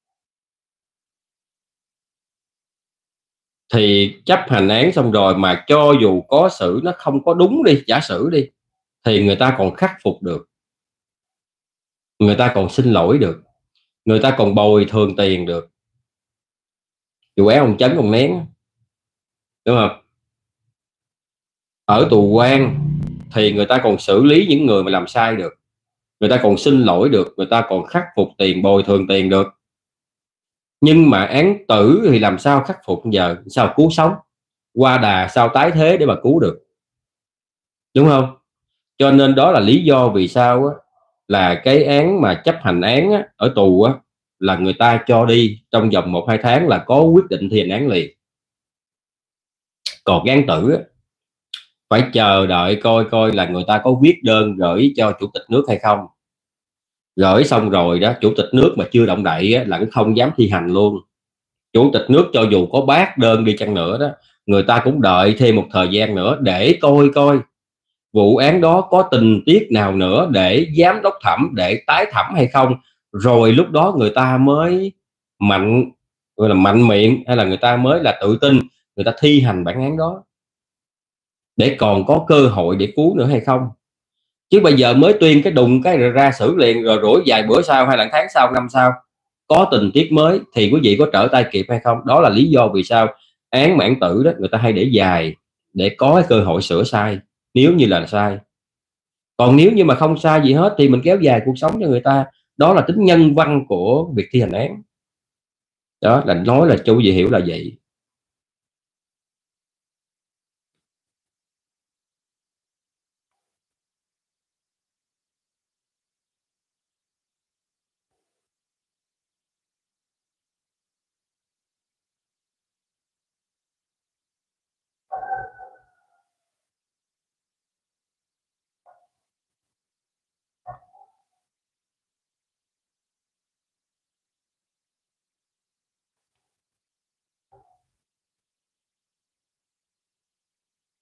thì chấp hành án xong rồi mà cho dù có xử nó không có đúng đi, giả sử đi, thì người ta còn khắc phục được, người ta còn xin lỗi được, người ta còn bồi thường tiền được. Vụ án ông Chấn ông Nén, đúng không? Ở tù quan thì người ta còn xử lý những người mà làm sai được, người ta còn xin lỗi được, người ta còn khắc phục tiền, bồi thường tiền được. Nhưng mà án tử thì làm sao khắc phục giờ, sao cứu sống, qua đà sao tái thế để mà cứu được, đúng không? Cho nên đó là lý do vì sao á, là cái án mà chấp hành án á, ở tù á, là người ta cho đi trong vòng 1 2 tháng là có quyết định thi hành án liền. Còn cái án tử á, phải chờ đợi coi coi là người ta có viết đơn gửi cho chủ tịch nước hay không. Gửi xong rồi đó, chủ tịch nước mà chưa động đậy á, là cũng không dám thi hành luôn. Chủ tịch nước cho dù có bác đơn đi chăng nữa đó, người ta cũng đợi thêm một thời gian nữa để coi coi vụ án đó có tình tiết nào nữa để giám đốc thẩm để tái thẩm hay không, rồi lúc đó người ta mới mạnh, gọi là mạnh miệng, hay là người ta mới là tự tin, người ta thi hành bản án đó để còn có cơ hội để cứu nữa hay không. Chứ bây giờ mới tuyên cái đùng cái rồi ra xử liền, rồi rủi vài bữa sau hay là tháng sau, năm sau có tình tiết mới thì quý vị có trở tay kịp hay không? Đó là lý do vì sao án mãn tử đó người ta hay để dài, để có cái cơ hội sửa sai nếu như là sai. Còn nếu như mà không sai gì hết thì mình kéo dài cuộc sống cho người ta. Đó là tính nhân văn của việc thi hành án. Đó là nói là chú gì hiểu là vậy.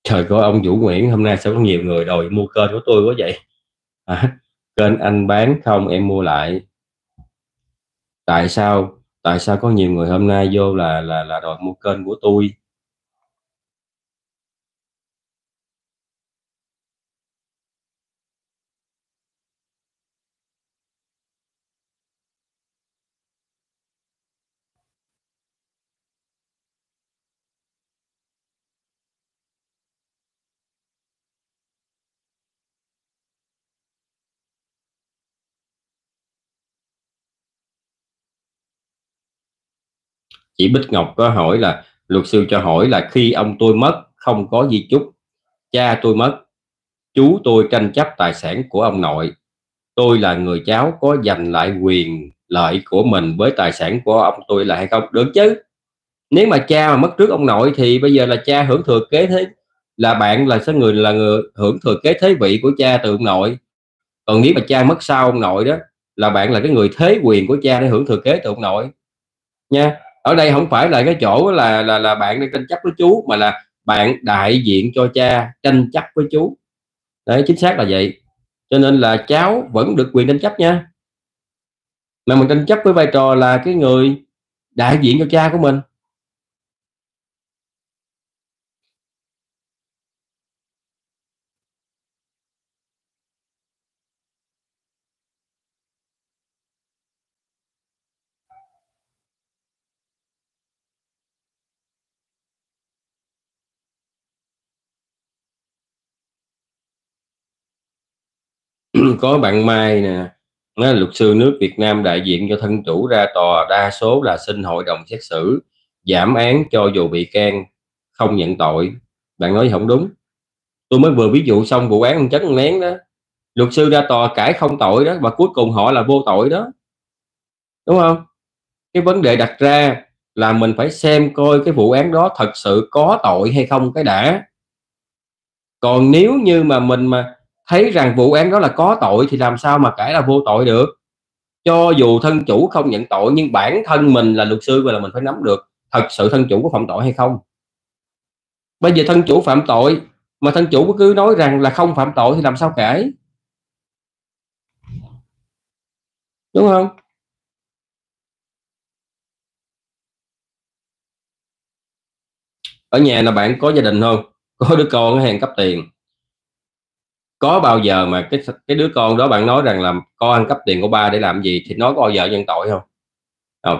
Trời, có ông Vũ Nguyễn hôm nay sao có nhiều người đòi mua kênh của tôi quá vậy? Kênh anh bán không em mua lại. Tại sao có nhiều người hôm nay vô là đòi mua kênh của tôi? Chị Bích Ngọc có hỏi là luật sư cho hỏi là khi ông tôi mất không có di chúc, cha tôi mất, chú tôi tranh chấp tài sản của ông nội, tôi là người cháu có giành lại quyền lợi của mình với tài sản của ông tôi là hay không? Được chứ. Nếu mà cha mà mất trước ông nội thì bây giờ là cha hưởng thừa kế thế, là bạn là người hưởng thừa kế thế vị của cha từ ông nội. Còn nếu mà cha mất sau ông nội đó, là bạn là cái người thế quyền của cha để hưởng thừa kế từ ông nội nha. Ở đây không phải là cái chỗ là bạn đang tranh chấp với chú, mà là bạn đại diện cho cha tranh chấp với chú. Đấy, chính xác là vậy. Cho nên là cháu vẫn được quyền tranh chấp nha, mà mình tranh chấp với vai trò là cái người đại diện cho cha của mình. Có bạn Mai nè, nói là luật sư nước Việt Nam đại diện cho thân chủ ra tòa đa số là xin hội đồng xét xử giảm án cho dù bị can không nhận tội. Bạn nói không đúng. Tôi mới vừa ví dụ xong vụ án Trấn Nén đó, luật sư ra tòa cãi không tội đó, và cuối cùng họ là vô tội đó, đúng không? Cái vấn đề đặt ra là mình phải xem coi cái vụ án đó thật sự có tội hay không cái đã. Còn nếu như mà mình mà thấy rằng vụ án đó là có tội thì làm sao mà cãi là vô tội được? Cho dù thân chủ không nhận tội, nhưng bản thân mình là luật sư và là mình phải nắm được thật sự thân chủ có phạm tội hay không. Bây giờ thân chủ phạm tội mà thân chủ cứ nói rằng là không phạm tội thì làm sao cãi, đúng không? Ở nhà là bạn có gia đình không? Có đứa con hay ăn cắp tiền? Có bao giờ mà cái đứa con đó bạn nói rằng là con ăn cắp tiền của ba để làm gì, thì nó có bao giờ nhận tội không? Không.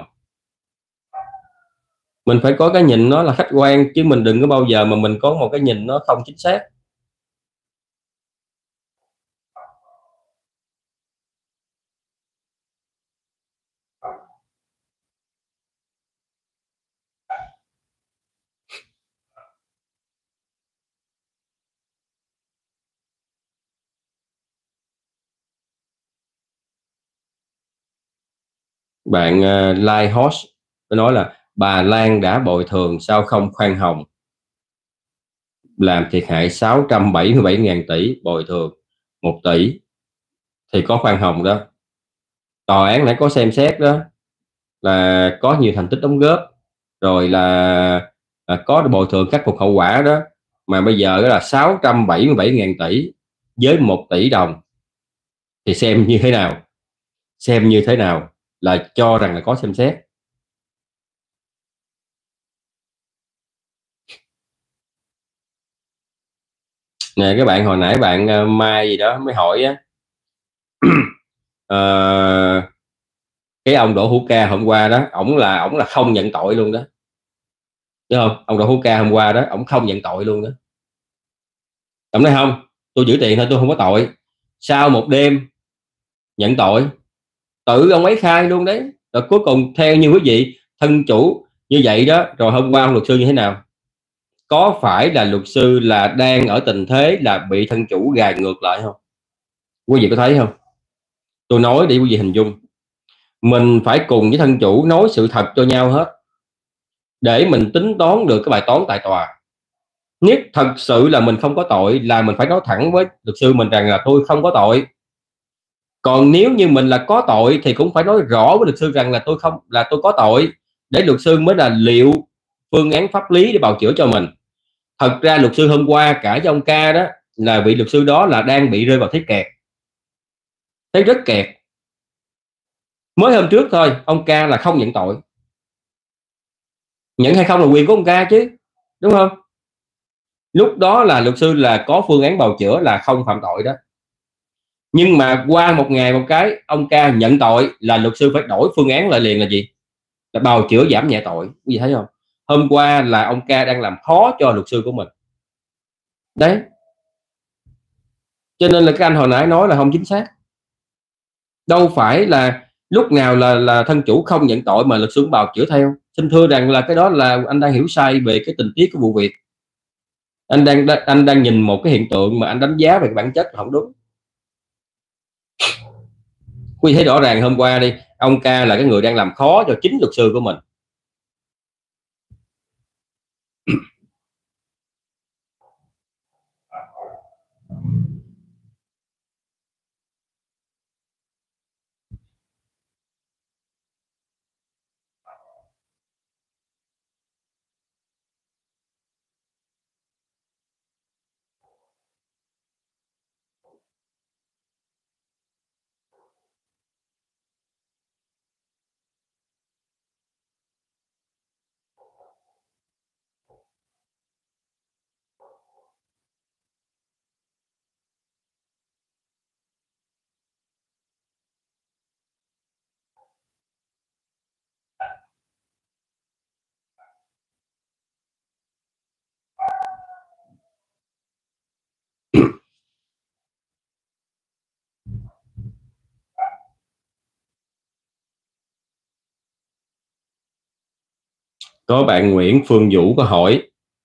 Mình phải có cái nhìn nó là khách quan, chứ mình đừng có bao giờ mà mình có một cái nhìn nó không chính xác. Bạn Lai Host có nói là bà Lan đã bồi thường sao không khoan hồng, làm thiệt hại 677.000 tỷ, bồi thường 1 tỷ thì có khoan hồng đó. Tòa án nãy có xem xét đó, là có nhiều thành tích đóng góp, rồi là có bồi thường khắc phục hậu quả đó. Mà bây giờ đó là 677.000 tỷ với 1 tỷ đồng, thì xem như thế nào? Xem như thế nào là cho rằng là có xem xét. Nè, các bạn hồi nãy bạn Mai gì đó mới hỏi á, ờ, cái ông Đỗ Hữu Ca hôm qua đó, ổng là không nhận tội luôn đó, đúng không? Ông Đỗ Hữu Ca hôm qua đó, ổng không nhận tội luôn đó. Ông nói không, tôi giữ tiền thôi, tôi không có tội. Sau một đêm nhận tội, tự ông ấy khai luôn đấy. Rồi cuối cùng theo như quý vị thân chủ như vậy đó, rồi hôm qua ông luật sư như thế nào? Có phải là luật sư là đang ở tình thế là bị thân chủ gài ngược lại không? Quý vị có thấy không? Tôi nói để quý vị hình dung, mình phải cùng với thân chủ nói sự thật cho nhau hết, để mình tính toán được cái bài toán tại tòa. Nếu thật sự là mình không có tội, là mình phải nói thẳng với luật sư mình rằng là tôi không có tội. Còn nếu như mình là có tội thì cũng phải nói rõ với luật sư rằng là tôi không, là tôi có tội, để luật sư mới là liệu phương án pháp lý để bào chữa cho mình. Thật ra luật sư hôm qua cãi cho ông ca đó là vị luật sư đó là đang bị rơi vào thế kẹt, thấy rất kẹt. Mới hôm trước thôi ông ca là không nhận tội, nhận hay không là quyền của ông ca chứ, đúng không? Lúc đó là luật sư là có phương án bào chữa là không phạm tội đó, nhưng mà qua một ngày một cái ông ca nhận tội là luật sư phải đổi phương án lại liền là gì? Là bào chữa giảm nhẹ tội. Quý vị thấy không? Hôm qua là ông ca đang làm khó cho luật sư của mình đấy, cho nên là cái anh hồi nãy nói là không chính xác. Đâu phải là lúc nào là thân chủ không nhận tội mà luật sư bào chữa theo. Xin thưa rằng là cái đó là anh đang hiểu sai về cái tình tiết của vụ việc. Anh đang nhìn một cái hiện tượng mà anh đánh giá về cái bản chất là không đúng. Quý thấy rõ ràng hôm qua đi, ông ca là cái người đang làm khó cho chính luật sư của mình. Có bạn Nguyễn Phương Vũ có hỏi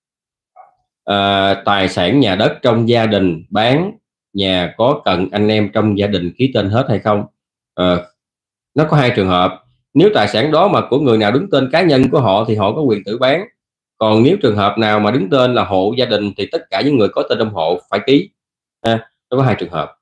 tài sản nhà đất trong gia đình bán nhà có cần anh em trong gia đình ký tên hết hay không? Nó có hai trường hợp. Nếu tài sản đó mà của người nào đứng tên cá nhân của họ thì họ có quyền tự bán, còn nếu trường hợp nào mà đứng tên là hộ gia đình thì tất cả những người có tên trong hộ phải ký. Nó có hai trường hợp.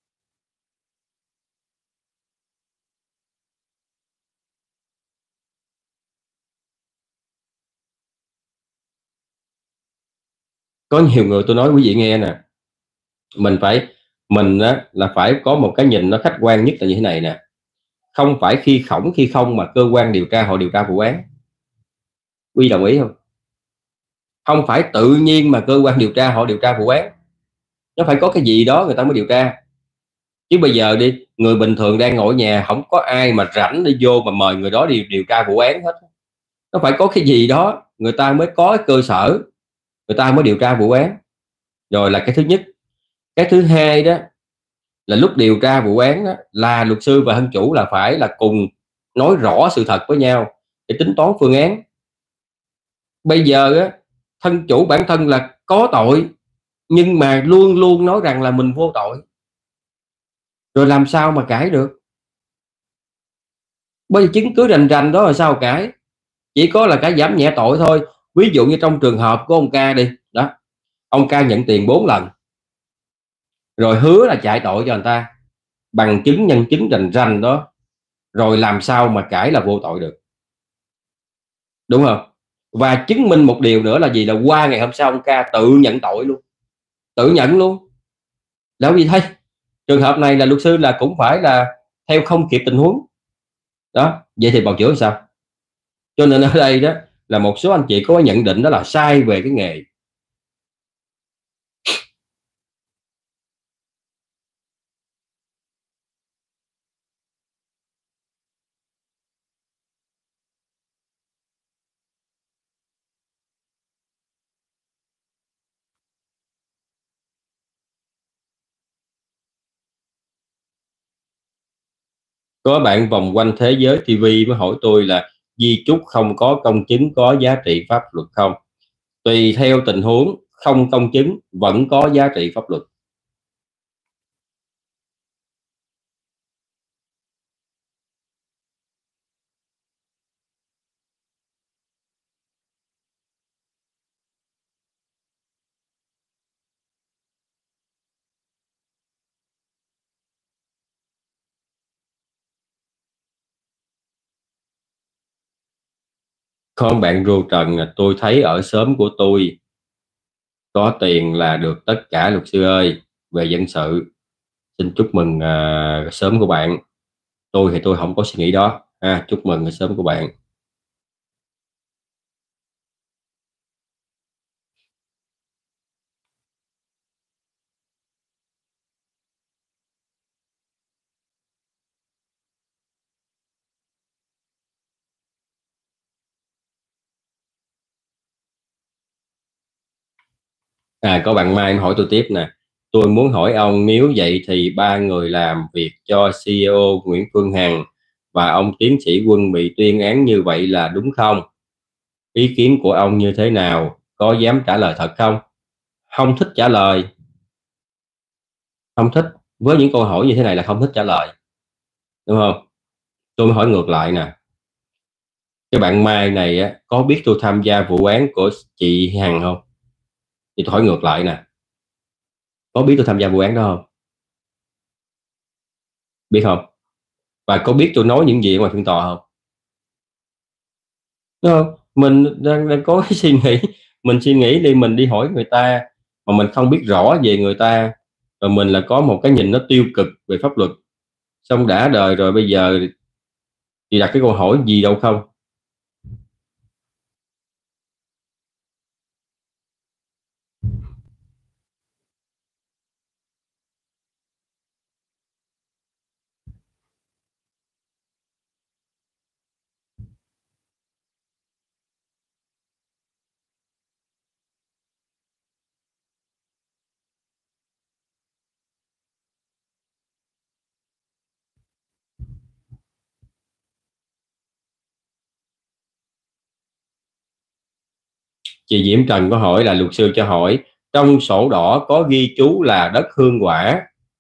Có nhiều người, tôi nói quý vị nghe nè, mình phải mình á, là phải có một cái nhìn nó khách quan nhất là như thế này nè. Không phải khi khổng khi không mà cơ quan điều tra họ điều tra vụ án. Quy đồng ý không? Không phải tự nhiên mà cơ quan điều tra họ điều tra vụ án, nó phải có cái gì đó người ta mới điều tra. Chứ bây giờ đi, người bình thường đang ngồi ở nhà không có ai mà rảnh đi vô mà mời người đó đi điều tra vụ án hết. Nó phải có cái gì đó người ta mới có cái cơ sở, người ta mới điều tra vụ án. Rồi là cái thứ nhất. Cái thứ hai đó là lúc điều tra vụ án đó, là luật sư và thân chủ là phải là cùng nói rõ sự thật với nhau để tính toán phương án. Bây giờ á, thân chủ bản thân là có tội nhưng mà luôn luôn nói rằng là mình vô tội, rồi làm sao mà cãi được? Bây giờ chứng cứ rành rành đó là sao cãi? Chỉ có là cái giảm nhẹ tội thôi. Ví dụ như trong trường hợp của ông ca đi đó, ông ca nhận tiền 4 lần rồi hứa là chạy tội cho người ta, bằng chứng nhân chứng rành rành đó, rồi làm sao mà cãi là vô tội được, đúng không? Và chứng minh một điều nữa là gì, là qua ngày hôm sau ông ca tự nhận tội luôn, tự nhận luôn. Đâu gì thấy trường hợp này là luật sư là cũng phải là theo không kịp tình huống đó. Vậy thì bào chữa làm sao? Cho nên ở đây đó là một số anh chị có cái nhận định đó là sai về cái nghề. Có bạn vòng quanh thế giới TV mới hỏi tôi là di chúc không có công chứng có giá trị pháp luật không? Tùy theo tình huống, không công chứng vẫn có giá trị pháp luật. Con bạn rô trần, tôi thấy ở xóm của tôi Có tiền là được tất cả luật sư ơi. Về dân sự, xin chúc mừng sớm của bạn. Tôi thì tôi không có suy nghĩ đó chúc mừng sớm của bạn. Có bạn Mai hỏi tôi tiếp nè. Tôi muốn hỏi ông, nếu vậy thì ba người làm việc cho CEO Nguyễn Phương Hằng và ông tiến sĩ Quân bị tuyên án như vậy là đúng không? Ý kiến của ông như thế nào? Có dám trả lời thật không? Không thích trả lời. Không thích. Với những câu hỏi như thế này là không thích trả lời, đúng không? Tôi mới hỏi ngược lại nè. Cái bạn Mai này á, có biết tôi tham gia vụ án của chị Hằng không? Thì tôi hỏi ngược lại nè, có biết tôi tham gia vụ án đó không? Biết không? Và có biết tôi nói những gì ở ngoài phiên tòa không? Đúng không? Mình đang có cái suy nghĩ, mình suy nghĩ đi, mình đi hỏi người ta mà mình không biết rõ về người ta, và mình là có một cái nhìn nó tiêu cực về pháp luật, xong đã đời rồi bây giờ thì đặt cái câu hỏi gì đâu không. Chị Diễm Trần có hỏi là luật sư cho hỏi, trong sổ đỏ có ghi chú là đất hương quả.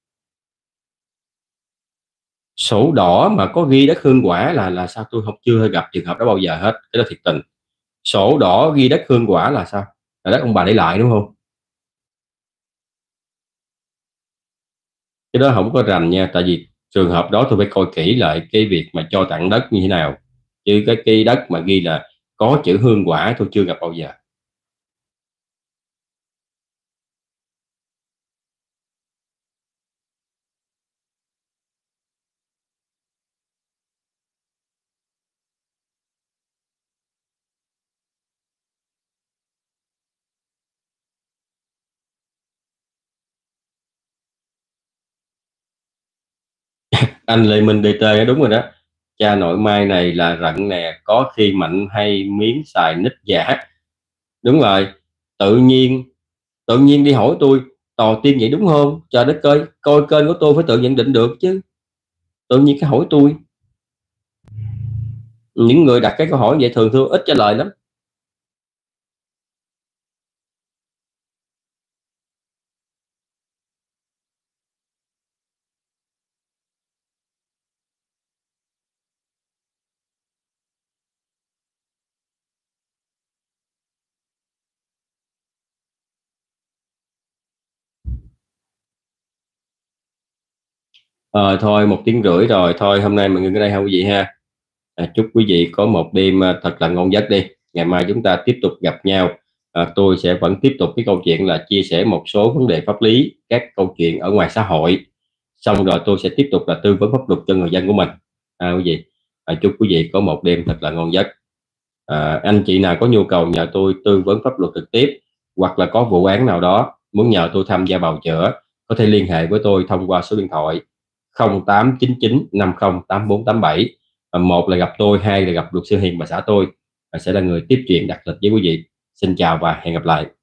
Sổ đỏ mà có ghi đất hương quả là sao? Tôi không chưa gặp trường hợp đó bao giờ hết, cái đó thiệt tình. Sổ đỏ ghi đất hương quả là sao? Là đất ông bà để lại đúng không? Cái đó không có rành nha, tại vì trường hợp đó tôi phải coi kỹ lại cái việc mà cho tặng đất như thế nào, chứ cái đất mà ghi là có chữ hương quả tôi chưa gặp bao giờ. Anh Lê Minh DT đúng rồi đó. Cha nội Mai này là rận nè, có khi mạnh hay miếng xài nít giả. Đúng rồi. Tự nhiên tự nhiên đi hỏi tôi tò tiên vậy đúng không? Trời đất ơi, coi kênh của tôi phải tự nhận định được chứ. Tự nhiên cái hỏi tôi. Những người đặt cái câu hỏi vậy thường thường ít trả lời lắm. Thôi 1 tiếng rưỡi rồi, thôi hôm nay mình ngưng ở đây không quý vị ha. Chúc quý vị có một đêm thật là ngon giấc đi. Ngày mai chúng ta tiếp tục gặp nhau. Tôi sẽ vẫn tiếp tục cái câu chuyện là chia sẻ một số vấn đề pháp lý, các câu chuyện ở ngoài xã hội. Xong rồi tôi sẽ tiếp tục là tư vấn pháp luật cho người dân của mình. Quý vị, chúc quý vị có một đêm thật là ngon giấc. Anh chị nào có nhu cầu nhờ tôi tư vấn pháp luật trực tiếp, hoặc là có vụ án nào đó muốn nhờ tôi tham gia bào chữa, có thể liên hệ với tôi thông qua số điện thoại 0899 508487. Một là gặp tôi, hai là gặp luật sư Hiền bà xã tôi, sẽ là người tiếp chuyện đặt lịch với quý vị. Xin chào và hẹn gặp lại.